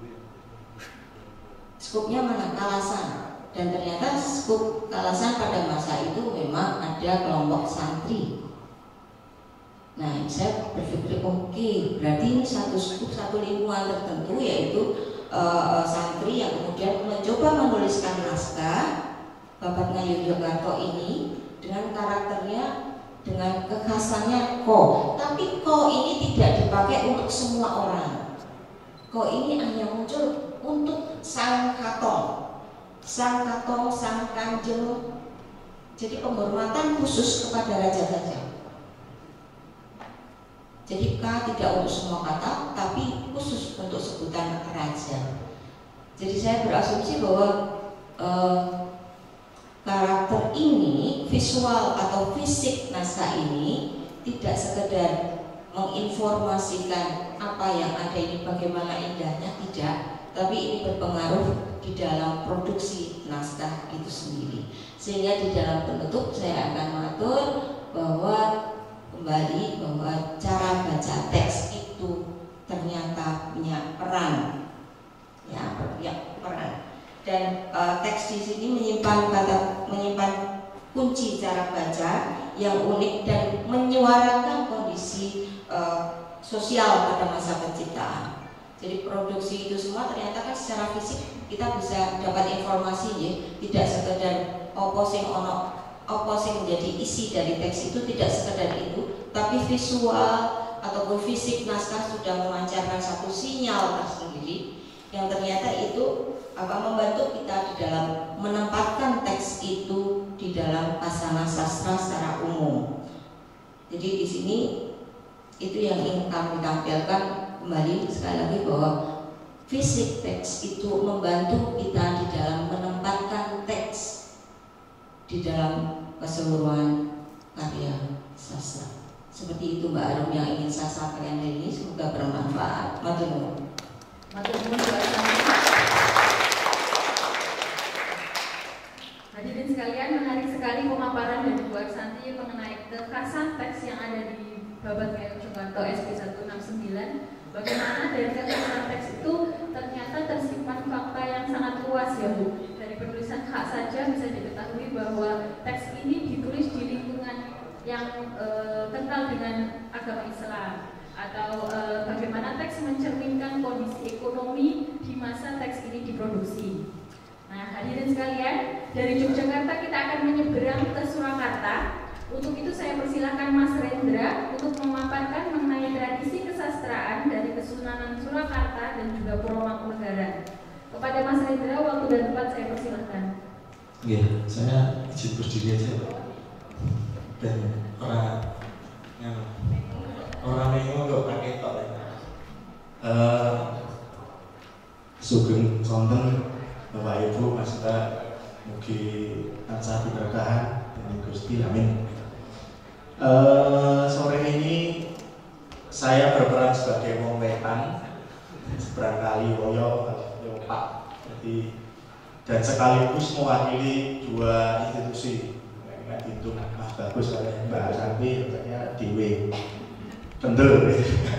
Skupnya mana? Kalasan. Dan ternyata skup Kalasan pada masa itu memang ada kelompok santri. Nah, saya berpikir oke, okay, berarti ini satu skup, satu lingkungan tertentu yaitu uh, santri yang kemudian mencoba menuliskan naskah Babat Ngayogyakarta ini dengan karakternya, dengan kekhasannya ko. Tapi ko ini tidak dipakai untuk semua orang. Ko ini hanya muncul untuk sang katong. Sang katong, sang kanjeng. Jadi penghormatan khusus kepada raja saja. Jadi K tidak untuk semua kata, tapi khusus untuk sebutan raja. Jadi saya berasumsi bahwa eh, karakter ini, visual atau fisik naskah ini tidak sekedar menginformasikan apa yang ada ini bagaimana indahnya, tidak, tapi ini berpengaruh di dalam produksi naskah itu sendiri. Sehingga di dalam penutup saya akan mengatur bahwa kembali bahwa cara baca teks itu ternyata punya teks di sini menyimpan kata menyimpan kunci cara baca yang unik dan menyuarakan kondisi uh, sosial pada masa penciptaan. Jadi produksi itu semua ternyata kan secara fisik kita bisa dapat informasi ya, tidak sekedar opposing ono opposing menjadi isi dari teks itu tidak sekedar itu, tapi visual ataupun fisik naskah sudah memancarkan satu sinyal tersendiri yang ternyata itu apa membantu kita di dalam menempatkan teks itu di dalam pasana sastra secara umum. Jadi di sini itu yang ingin kami tampilkan kembali sekali lagi bahwa fisik teks itu membantu kita di dalam menempatkan teks di dalam keseluruhan karya sastra. Seperti itu Mbak Arum yang ingin saya sampaikan hari ini, semoga bermanfaat. Matur nuwun. Matur nuwun Bu Aksanti. Hadirin sekalian, menarik sekali pemaparan dari Bu Aksanti mengenai kekhasan teks yang ada di Babat Gatot Soekarto S P seratus enam puluh sembilan. Bagaimana dari kekhasan teks itu ternyata tersimpan fakta yang sangat luas ya Bu. Dari penulisan hak saja bisa diketahui bahwa teks ini ditulis di lingkungan yang e, kental dengan agama Islam, atau e, bagaimana teks mencerminkan kondisi ekonomi di masa teks ini diproduksi. Nah, hadirin sekalian, dari Yogyakarta kita akan menyeberang ke Surakarta. Untuk itu saya persilahkan Mas Rendra untuk memaparkan mengenai tradisi kesastraan dari Kesunanan Surakarta dan juga Puromangkunegaran. Kepada Mas Rendra, waktu dan tempat saya persilahkan. Iya, saya izin berdiri aja Pak. Dan orang yang orang yang nggak pakai tok ya. Uh, Sugeng sonten Bapak Ibu Mas Mbak, mugi tansah diberkahan dening Gusti, amin. Uh, sore ini saya berperan sebagai wong wetan, seberang kali Woyo Woyo Pak, jadi dan sekaligus mewakili dua institusi. Ingat itu ah bagus oleh Mbak Santi, katanya Dewi tentu.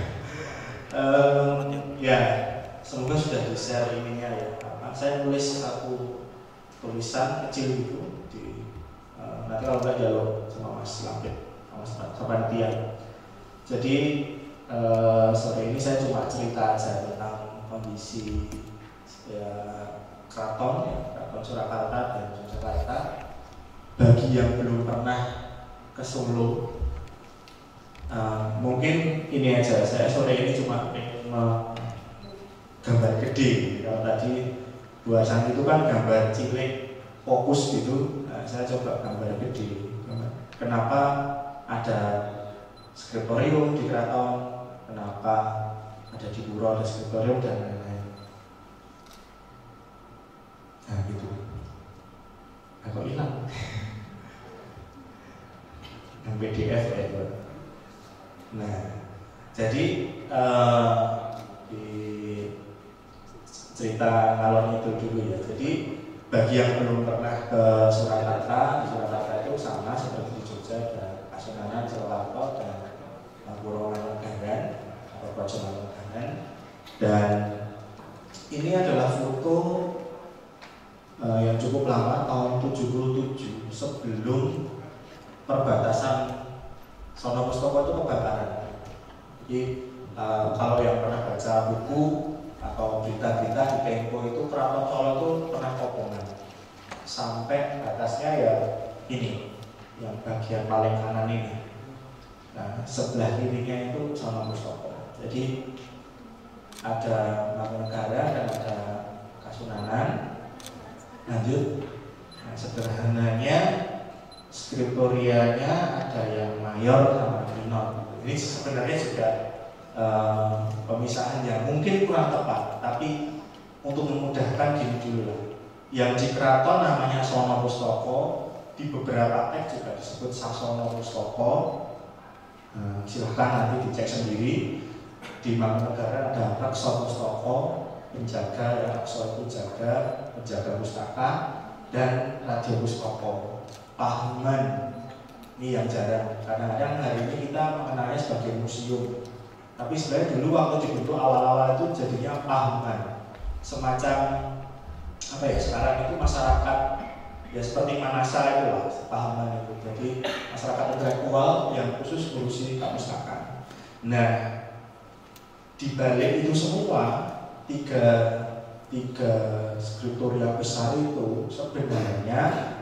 um, ya semoga sudah di share ininya ya. Saya nulis satu tulisan kecil gitu di uh, nanti kalau nggak dialog sama Mas Lampit, Mas Panitia. Jadi uh, sore ini saya cuma cerita aja tentang kondisi ya, keraton, ya, keraton Surakarta dan Yogyakarta. Bagi yang belum pernah ke Solo, uh, mungkin ini aja. Saya sore ini cuma ingin gambar gede. Kalau tadi Bu Santi itu kan gambar cilik fokus gitu, nah, saya coba gambar gede. Kenapa ada skriptorium di keraton, kenapa ada di pura ada skriptorium dan lain-lain. Nah gitu. Nah, kok hilang? Yang P D F ya itu. Nah, jadi uh, di cerita ngalor itu dulu ya. Jadi bagi yang belum pernah ke Surakarta, di Surakarta itu sama seperti di Jogja, ada Kasunanan Surakarta dan Puromangkunegaran atau Puromangkunegaran. Dan ini adalah foto uh, yang cukup lama, tahun tujuh puluh tujuh, sebelum perbatasan Sono Pustoko itu kebakaran. Jadi uh, kalau yang pernah baca buku atau berita-berita di Tempo itu Keraton Solo itu pernah kopongan sampai batasnya ya ini, yang bagian paling kanan ini. Nah sebelah kirinya itu Sono Pustoko. Jadi ada Mangkunegaran dan ada Kasunanan. Lanjut, nah, sederhananya skriptorianya ada yang mayor sama minor. Ini sebenarnya juga uh, pemisahan yang mungkin kurang tepat, tapi untuk memudahkan gini dulu lah. Yang di keraton namanya Sono Pustoko, di beberapa teks juga disebut Sasono Pustoko. Uh, silahkan nanti dicek sendiri. Di Mangkunegaran ada Raksa Pustoko, penjaga yang Raksa itu jaga, penjaga pustaka, dan Raja Pustoko. Pahaman ini yang jarang, kadang-kadang hari ini kita mengenalnya sebagai museum, tapi sebenarnya dulu waktu dibentuk awal-awal itu jadinya pahaman, semacam apa ya, sekarang itu masyarakat ya seperti Manasa itu lah, pahaman itu. Jadi masyarakat intelektual yang khusus ngurusi perpustakaan. Nah, di balik itu semua tiga tiga skriptorial besar itu sebenarnya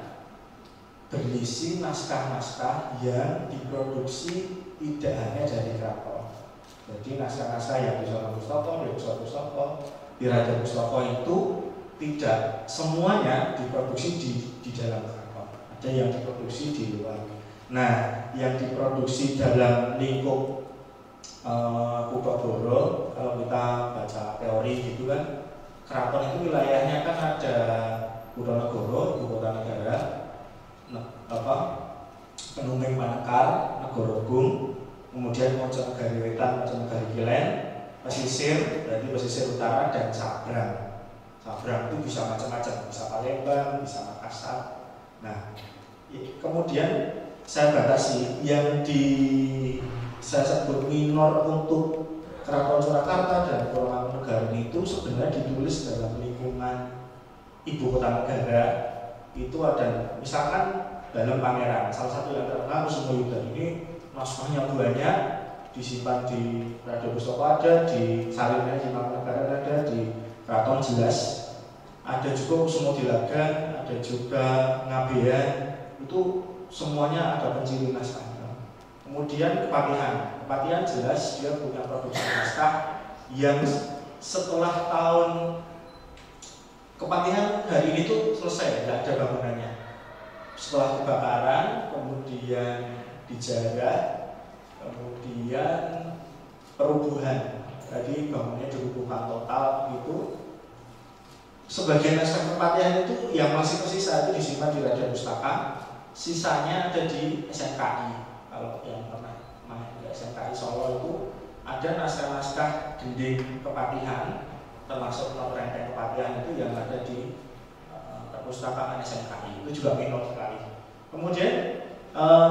berisi naskah-naskah yang diproduksi tidak hanya dari keraton. Jadi naskah-naskah yang di Sono Pustaka, di Sono Pustaka, di Raja Pustaka itu tidak semuanya diproduksi di, di dalam keraton. Ada yang diproduksi di luar. Nah, yang diproduksi dalam lingkup uh, Kutoboro, kalau kita baca teori gitu kan, keraton itu wilayahnya kan ada Kutonegoro, ibu kota negara, apa, Penuming Panekar, Negorogung, kemudian Mojonegari Wetan, Mojonegari Kilen, pesisir, berarti pesisir utara, dan Sabrang. Sabrang itu bisa macam-macam, bisa Palembang, bisa Makassar. Nah, kemudian saya batasi yang di saya sebut minor untuk Keraton Surakarta dan Purwomangkunegaran itu sebenarnya ditulis dalam lingkungan ibu kota negara. Itu ada misalkan dalam Pangeran, salah satu yang terkenal Kusuma ini naskahnya banyak, disimpan di Raja Pustaka ada, di Salimnya di Mangkunegaran ada, di Keraton jelas ada, juga Kusumo Dilagan, ada juga Ngabean, itu semuanya ada penciri naskahnya. Kemudian Kepatihan, Kepatihan jelas dia punya produksi naskah yang setelah tahun Kepatihan hari ini tuh selesai, tidak ada bangunannya. Setelah kebakaran, kemudian dijarah, kemudian perubuhan. Jadi bangunnya dirubuhkan total itu. Sebagian naskah Kepatihan itu yang masih tersisa itu disimpan di Raja Pustaka, sisanya ada di S N K I. Kalau yang pernah main di S N K I Solo itu ada naskah-naskah dinding Kepatihan, termasuk renteng Kepatihan itu yang ada di uh, perpustakaan S N K I. Itu juga minor sekali. Kemudian uh,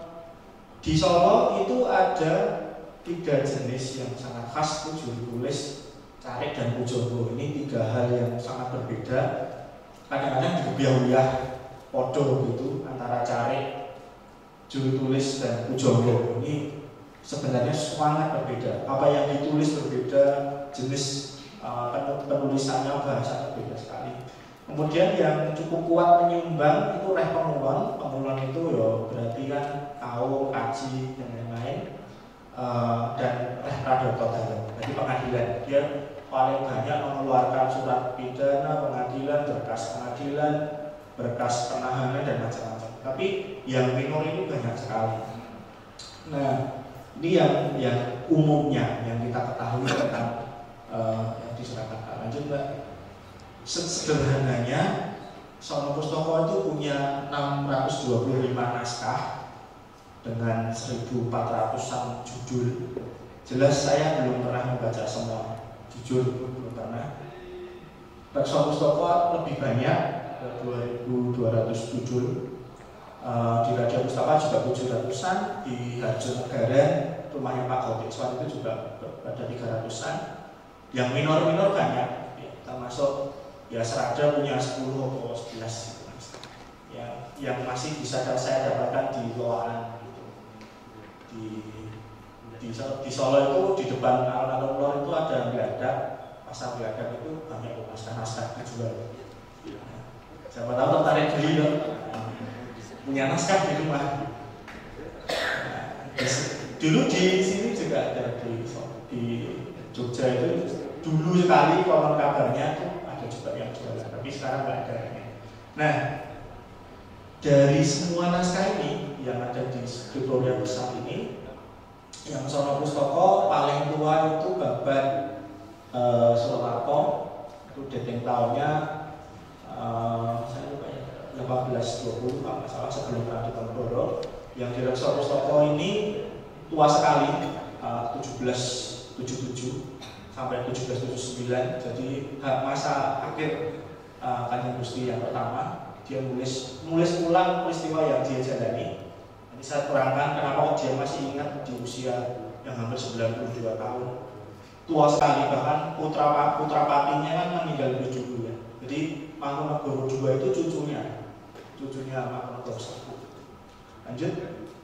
di Solo itu ada tiga jenis yang sangat khas, itu juru tulis, Carik, dan Pujangga. Ini tiga hal yang sangat berbeda. Kadang-kadang dibiah-biah podo gitu antara Carik, juru tulis, dan Pujangga. Ini sebenarnya sangat berbeda. Apa yang ditulis berbeda, jenis uh, penulisannya, bahasa berbeda sekali. Kemudian yang cukup kuat menyumbang itu Reh Pengulon. Pengulon itu ya berarti kan kau, kaji, dan lain-lain. Uh, dan Reh Pradoto dalam, jadi pengadilan. Dia paling banyak mengeluarkan surat pidana, pengadilan, berkas pengadilan, berkas penahanan, dan macam-macam. Tapi yang minor itu banyak sekali. Nah, ini yang yang umumnya yang kita ketahui tentang uh, yang di Surakarta. Lanjut, Mbak. Sederhananya, Sono Pustaka itu punya enam ratus dua puluh lima naskah dengan seribu empat ratusan judul. Jelas saya belum pernah membaca semua, jujur belum pernah. Sono Pustaka lebih banyak, dua ribu dua ratus judul. Uh, di Raja Pustaka juga tujuh ratusan, di Harjonegara rumahnya Pak Gautitswan itu juga ada tiga ratusan. Yang minor-minor banyak, ya, termasuk ya Serada punya sepuluh atau sebelas gitu, ya, yang masih bisa saya dapatkan di Loaan gitu. Di, di, di Solo itu di depan alun-alun Lor itu ada Geladak, pasar Geladak itu banyak naskah-naskah dijual. Nah, siapa tahu tertarik beli loh, nah, punya naskah di rumah. Nah, di, dulu di sini juga ada di, di Jogja itu dulu sekali konon kabarnya itu ada juga yang jualan, tapi sekarang nggak ada. Nah, dari semua naskah ini yang ada di skriptorial besar ini, yang Sono Pustaka paling tua itu Babat uh, Surakarta, itu dating tahunnya uh, saya lupa ya, delapan belas dua puluh kalau nggak salah, sebelum Raden Diponegoro. Yang di Sono Pustaka ini tua sekali, uh, tujuh belas tujuh puluh tujuh sampai tujuh belas tujuh puluh sembilan. Jadi masa akhir uh, Kanjeng Gusti yang pertama, dia nulis nulis ulang peristiwa yang dia jalani. Nanti saya terangkan kenapa dia masih ingat di usia yang hampir sembilan puluh dua tahun. Tua sekali, bahkan putra putra patinya kan meninggal lebih dulu ya. Jadi Mangkunegoro dua itu cucunya, cucunya Mangkunegoro satu. Lanjut.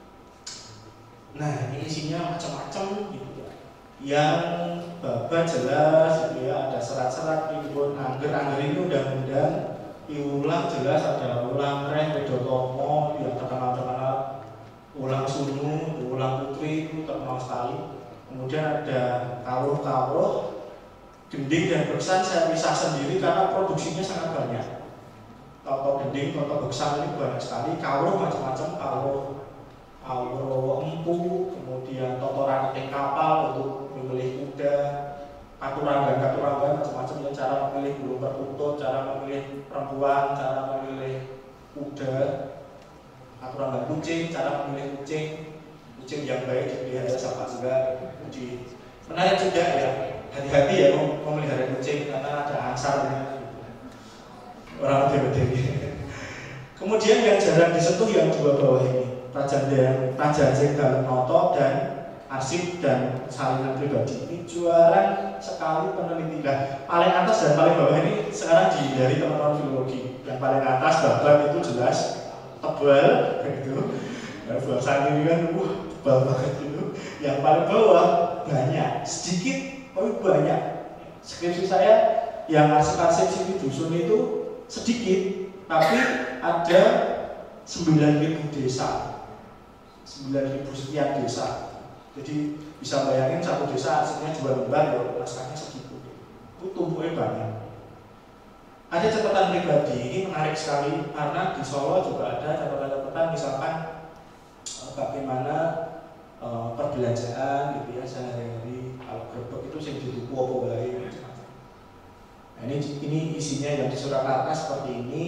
Nah, ini isinya macam-macam gitu ya. Yang baba jelas gitu ya, ada serat-serat pun angger-angger ini undang-undang diulang jelas, ada ulang reh Widotomo yang terkenal-terkenal, ulang Sunu, ulang Putri itu terkenal sekali. Kemudian ada kawruh-kawruh, gending dan beksan saya pisah sendiri karena produksinya sangat banyak. Toto gending, toto beksan ini banyak sekali. Kawruh macam-macam, kawruh kawruh empu, kemudian toto ranting kapal untuk memilih kuda, katurangan katurangan macam-macam ya, cara memilih burung perkutut, cara memilih perempuan, cara memilih kuda, katurangan kucing, cara memilih kucing, kucing yang baik dipelihara sama juga. Jadi menarik juga ya, hati-hati ya memelihara kucing karena ada angsarnya, orang beda-beda. Kemudian yang jarang disentuh yang dua bawah ini, Prajanjeng Prajanjeng Noto dan arsip dan salinan pribadi. Ini jualan sekali peneliti. Nah, paling atas dan paling bawah ini sekarang dihindari teman-teman filologi. Yang paling atas babat itu jelas tebal begitu. Nah, bahasa ini kan uh, tebal banget itu. Yang paling bawah banyak, sedikit tapi banyak. Skripsi saya yang arsip-arsip sini dusun itu sedikit, tapi ada sembilan ribu desa, sembilan ribu sekian desa. Jadi bisa bayangin satu desa arsipnya dua lembar, ya naskahnya segitu. Itu tumpunya banyak. Ada catatan pribadi, ini menarik sekali karena di Solo juga ada catatan-catatan, misalkan bagaimana uh, perbelanjaan gitu ya sehari-hari. Kalau grebek itu sing dituku apa wae macam-macam. Nah, ini ini isinya yang di Surakarta seperti ini.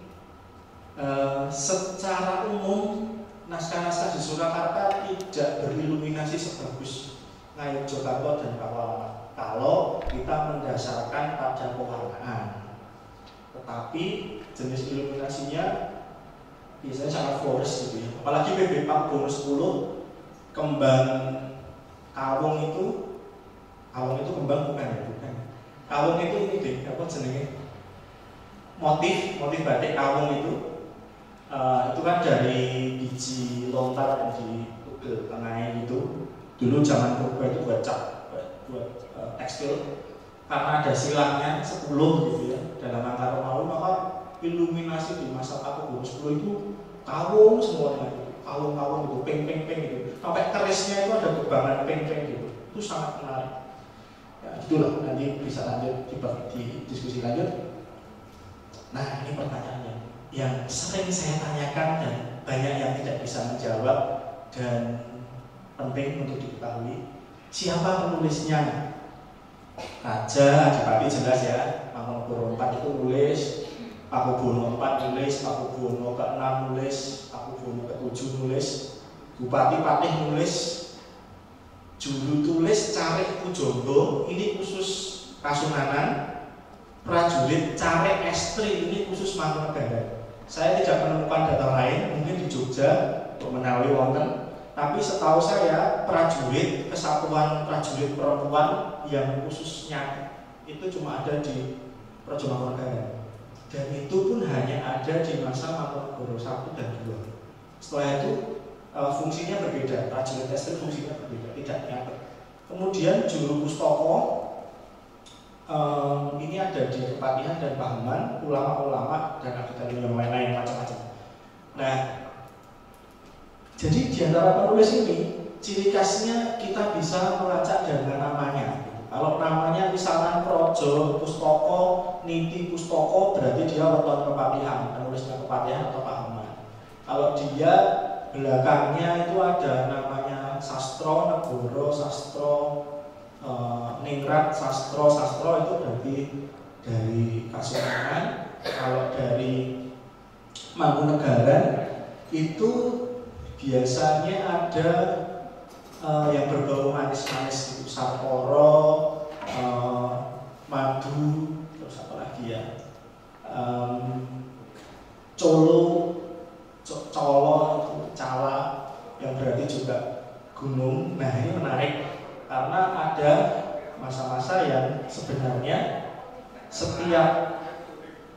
Uh, secara umum naskah-naskah di Surakarta tidak beriluminasi sebagus Ngayogyakarta dan Pakualaman kalau kita mendasarkan pada pewarnaan. Tetapi jenis iluminasinya biasanya sangat floris gitu ya. Apalagi P B Pakubono sepuluh, kembang kawung itu, kawung itu kembang bukan ya, bukan. Kawung itu ini deh, apa jenenge? Motif, motif batik kawung itu. Uh, itu kan dari biji lontar yang ditugel tengahnya itu. Dulu zaman purba itu buat cat, buat, buat uh, tekstil. Karena ada silangnya sepuluh gitu ya dalam angka Romawi, maka iluminasi di masa Pakubono sepuluh itu kawung semuanya, kawung-kawung itu peng-peng-peng gitu. Sampai kerisnya itu ada gebangan peng-peng gitu. Itu sangat menarik. Ya itulah, nanti bisa lanjut di, di diskusi lanjut. Nah ini pertanyaannya yang sering saya tanyakan dan banyak yang tidak bisa menjawab dan penting untuk diketahui. Siapa penulisnya? Raja Adipati jelas ya, Mangkunegoro empat itu nulis, Pakubono empat nulis, Pakubono keenam nulis, Pakubono ketujuh nulis, Bupati Patih nulis, Juru tulis Carik Pujangga ini khusus Kasunanan, prajurit Carik Estri ini khusus Mangkunagaran. Saya tidak menemukan data lain, mungkin di Jogja untuk menawi wonten, tapi setahu saya prajurit kesatuan prajurit perempuan yang khususnya itu cuma ada di Praja Mangkunagaran, dan itu pun hanya ada di masa Mangkunegoro satu dan dua. Setelah itu uh, fungsinya berbeda, prajurit Estri fungsinya berbeda, tidak nyata. Kemudian juru pustaka Um, ini ada di Kepatihan dan Pahaman, ulama-ulama dan akademi yang lain-lain macam-macam. Nah, jadi di antara penulis ini, ciri khasnya kita bisa melacak dengan namanya. Kalau namanya misalnya Projo Pustaka, Niti Pustaka, berarti dia weton Kepatihan, penulisnya Kepatihan atau Pahaman. Kalau dia belakangnya itu ada namanya Sastro, Negoro, Sastro, Uh, Ningrat, Sastro, Sastro itu berarti dari Kasunanan. Kalau dari Mangkunagaran itu biasanya ada uh, yang berbau manis-manis, itu Sarporo, uh, Madu, terus apa lagi ya, um, Colo, Colo, Cala, yang berarti juga gunung. Nah ini menarik karena ada masa-masa yang sebenarnya setiap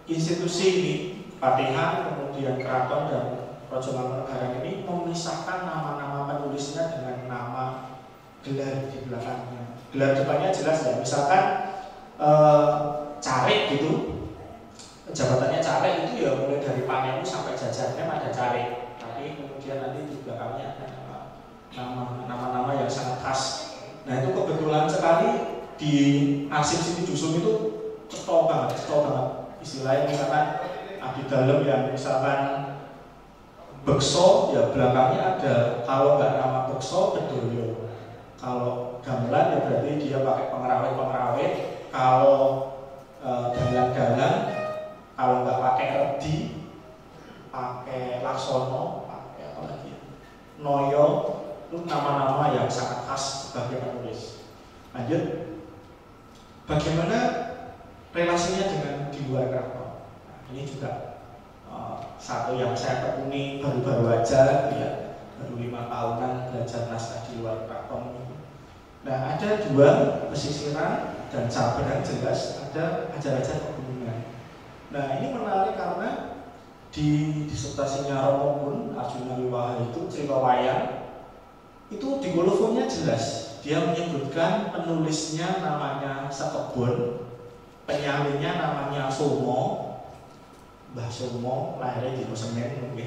institusi ini, Patihan, kemudian Keraton dan Raja Mangkunegaran ini memisahkan nama-nama penulisnya dengan nama gelar di belakangnya. Gelar depannya jelas ya, misalkan eh, Carik gitu, jabatannya Carik itu ya mulai dari Panemu sampai Jajarnya ada Carik, tapi kemudian nanti di belakangnya ada nama nama-nama yang sangat khas. Nah itu kebetulan sekali di arsip sini dusun itu cetok banget, cetok banget. Istilahnya misalkan abdi dalam yang misalkan bekso, ya belakangnya ada, kalau nggak nama bekso, bedoyo. Kalau gamelan ya berarti dia pakai pengerawet-pengerawet. Kalau e, gamelan-gamelan, kalau nggak pakai redi, pakai laksono, pakai apa lagi? Noyo, itu nama-nama yang sangat khas sebagai penulis. Lanjut, bagaimana relasinya dengan di luar keraton? Nah, ini juga uh, satu yang saya tekuni baru-baru aja, ya, baru lima tahunan belajar naskah di luar keraton. Nah, ada dua, pesisiran dan Caber yang jelas, ada ajar-ajar pegunungan. Nah, ini menarik karena di disertasinya Romo Pun, Arjuna Wiwaha itu cerita wayang, itu di kolofonnya jelas. Dia menyebutkan penulisnya namanya Sekebon, penyalinnya namanya Somo, Mbah Somo, lahirnya di Semen mungkin.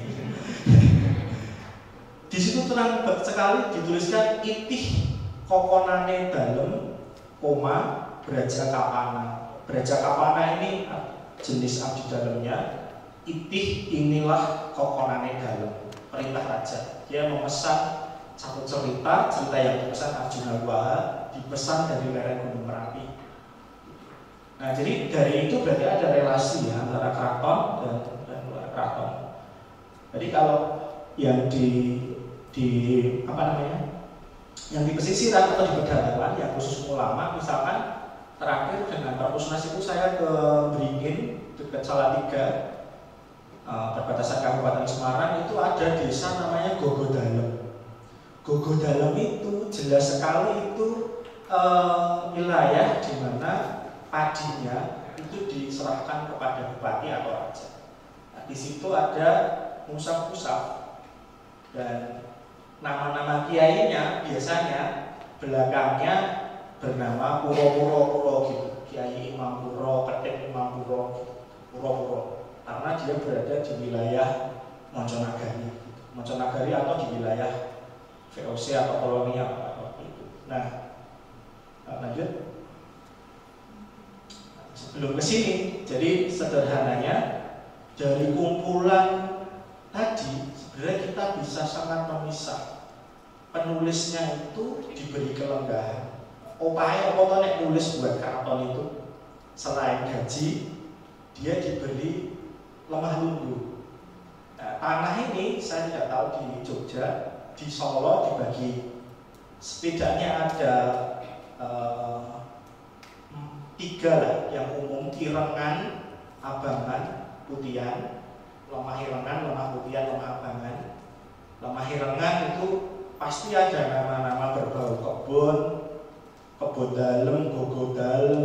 Di situ terang sekali dituliskan itih kokonane dalem, koma Braja Kapana. Braja Kapana ini jenis abdi dalamnya. Itih inilah kokonane dalem, perintah raja. Dia memesan satu cerita, cerita yang dipesan Arjuna Wiwaha, dipesan dari lereng Gunung Merapi. Nah, jadi dari itu berarti ada relasi ya antara keraton dan, dan luar keraton. Jadi kalau yang di di apa namanya, yang di pesisiran atau di pedalaman, yang khusus ulama, misalkan terakhir dengan Perpusnas itu saya ke Beringin dekat Salatiga, uh, perbatasan Kabupaten Semarang, itu ada desa namanya Gogodalem. Gogodalem itu jelas sekali itu uh, wilayah di mana padinya itu diserahkan kepada bupati atau raja. Nah, di situ ada musaf-musaf dan nama-nama kiainya biasanya belakangnya bernama puro-puro-puro gitu. Kiai Imam Puro, Ketik Imam Puro, Puro-puro. Karena dia berada di wilayah Monconagari, Monconagari atau di wilayah V O C atau koloni apa itu. Nah, lanjut. Sebelum ke sini, jadi sederhananya dari kumpulan tadi sebenarnya kita bisa sangat memisah. Penulisnya itu diberi kelenggahan. Opaya apa nek nulis buat keraton itu selain gaji, dia diberi lemah lunggu. Nah, tanah ini saya tidak tahu di Jogja, di Solo dibagi setidaknya ada uh, tiga lah yang umum: Irengan, Abangan, Putian. Lemah Irengan, Lemah Putian, Lemah Abangan. Lemah Irengan itu pasti ada nama-nama berbau kebun, kebun dalem, gogo dalem,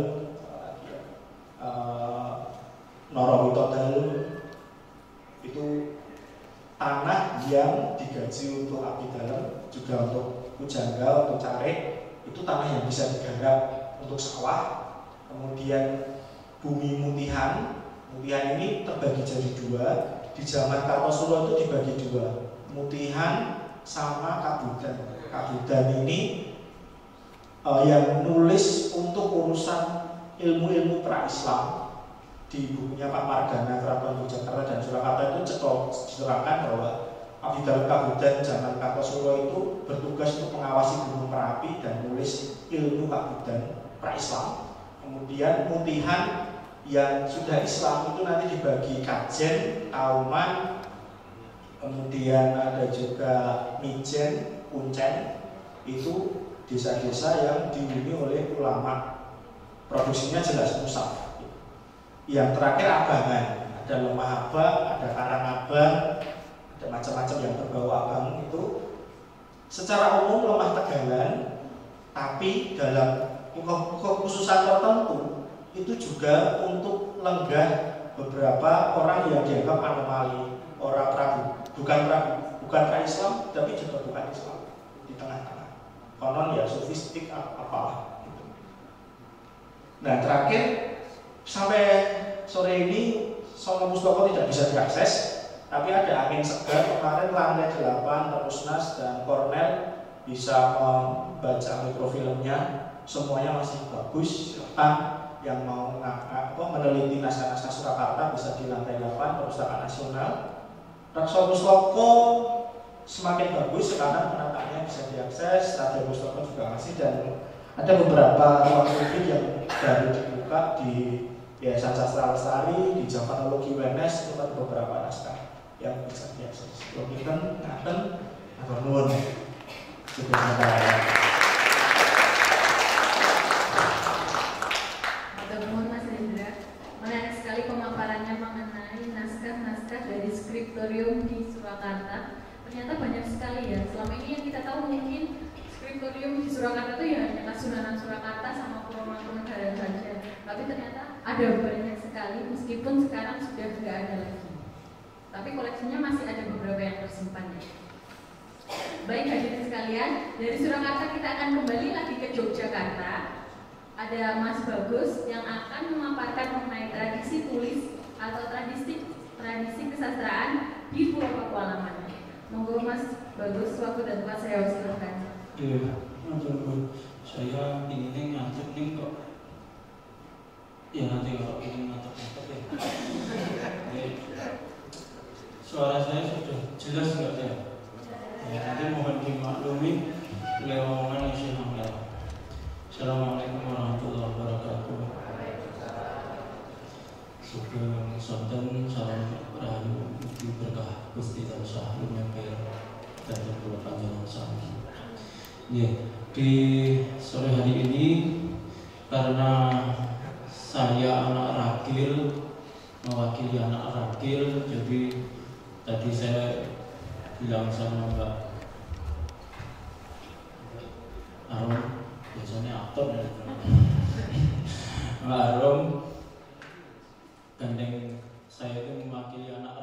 uh, Norowito dalem. Itu tanah yang digaji untuk abdi dalam, juga untuk pujangga, untuk carik. Itu tanah yang bisa digarap untuk sawah. Kemudian bumi mutihan. Mutihan ini terbagi jadi dua. Di zaman Kartosulo itu dibagi dua, mutihan sama kabudan. Kabudan ini uh, yang nulis untuk urusan ilmu-ilmu pra-Islam di bukunya Pak Margana Keraton Yogyakarta dan Surakarta itu cetok diterangkan bahwa abdi dalam kabudan zaman Kartosulo itu bertugas untuk mengawasi Gunung Merapi dan nulis ilmu kabudan pra-Islam. Kemudian mutihan yang sudah Islam itu nanti dibagi Kajen, Kauman, kemudian ada juga Mijen, Kuncen. Itu desa-desa yang dihuni oleh ulama. Produksinya jelas musaf. Yang terakhir Abangan, ada Lemah Abang, ada Karangabang, ada macam-macam yang berbau abang. Itu secara umum lemah tegalan, tapi dalam kekhususan tertentu itu juga untuk lenggah beberapa orang yang dianggap anomali, orang prabu, bukan prabu, bukan pra-Islam, tapi juga bukan Islam di tengah-tengah. Konon ya sofistik apa gitu. Nah terakhir sampai sore ini Songo Mustoko tidak bisa diakses, tapi ada angin segar kemarin lantai delapan Terusnas dan Kornel bisa membaca mikrofilmnya, semuanya masih bagus. Silahkan yang mau apa, meneliti naskah-naskah Surakarta bisa di lantai delapan Perpustakaan Nasional. Raksa Mustoko semakin bagus sekarang, penataannya bisa diakses. Radio Mustoko juga masih, dan ada beberapa ruang publik yang baru dibuka di Yayasan Sastra Lestari, di Javanologi U N S, itu ada beberapa naskah yang bisa diakses. Logikan, ngaten, atau nuwun. Cukup sampai. Mas Hendra, menarik sekali pemaparannya mengenai naskah-naskah dari skriptorium di Surakarta. Ternyata banyak sekali ya. Selama ini yang kita tahu mungkin skriptorium di Surakarta itu ya hanya Kasunanan Surakarta sama Puromangkunegaran saja. Tapi ternyata ada banyak sekali, meskipun sekarang sudah tidak ada lagi. Tapi koleksinya masih ada beberapa yang tersimpan ya. Baik hadirin sekalian, dari Surakarta kita akan kembali lagi ke Yogyakarta. Ada Mas Bagus yang akan memaparkan mengenai tradisi tulis atau tradisi tradisi kesastraan di Pulau Pakualaman. Monggo Mas Bagus, waktu dan tempat saya silakan. Iya, Bu. Saya ini ngantuk nih kok. Ya nanti kalau ini ngantuk-ngantuk ya. Suara saya sudah jelas nggak ya? Ya nanti mohon dimaklumi lewangan isi hamil. Assalamualaikum warahmatullahi wabarakatuh. Sugeng sonten salam rahayu mugi berkah Gusti tansah lumeber dan kula panjenengan sami. Ya, di sore hari ini karena saya anak ragil mewakili anak ragil, jadi tadi saya bilang sama Mbak Arum, biasanya aktor ya, Mbak Arum gandeng saya itu mewakili anak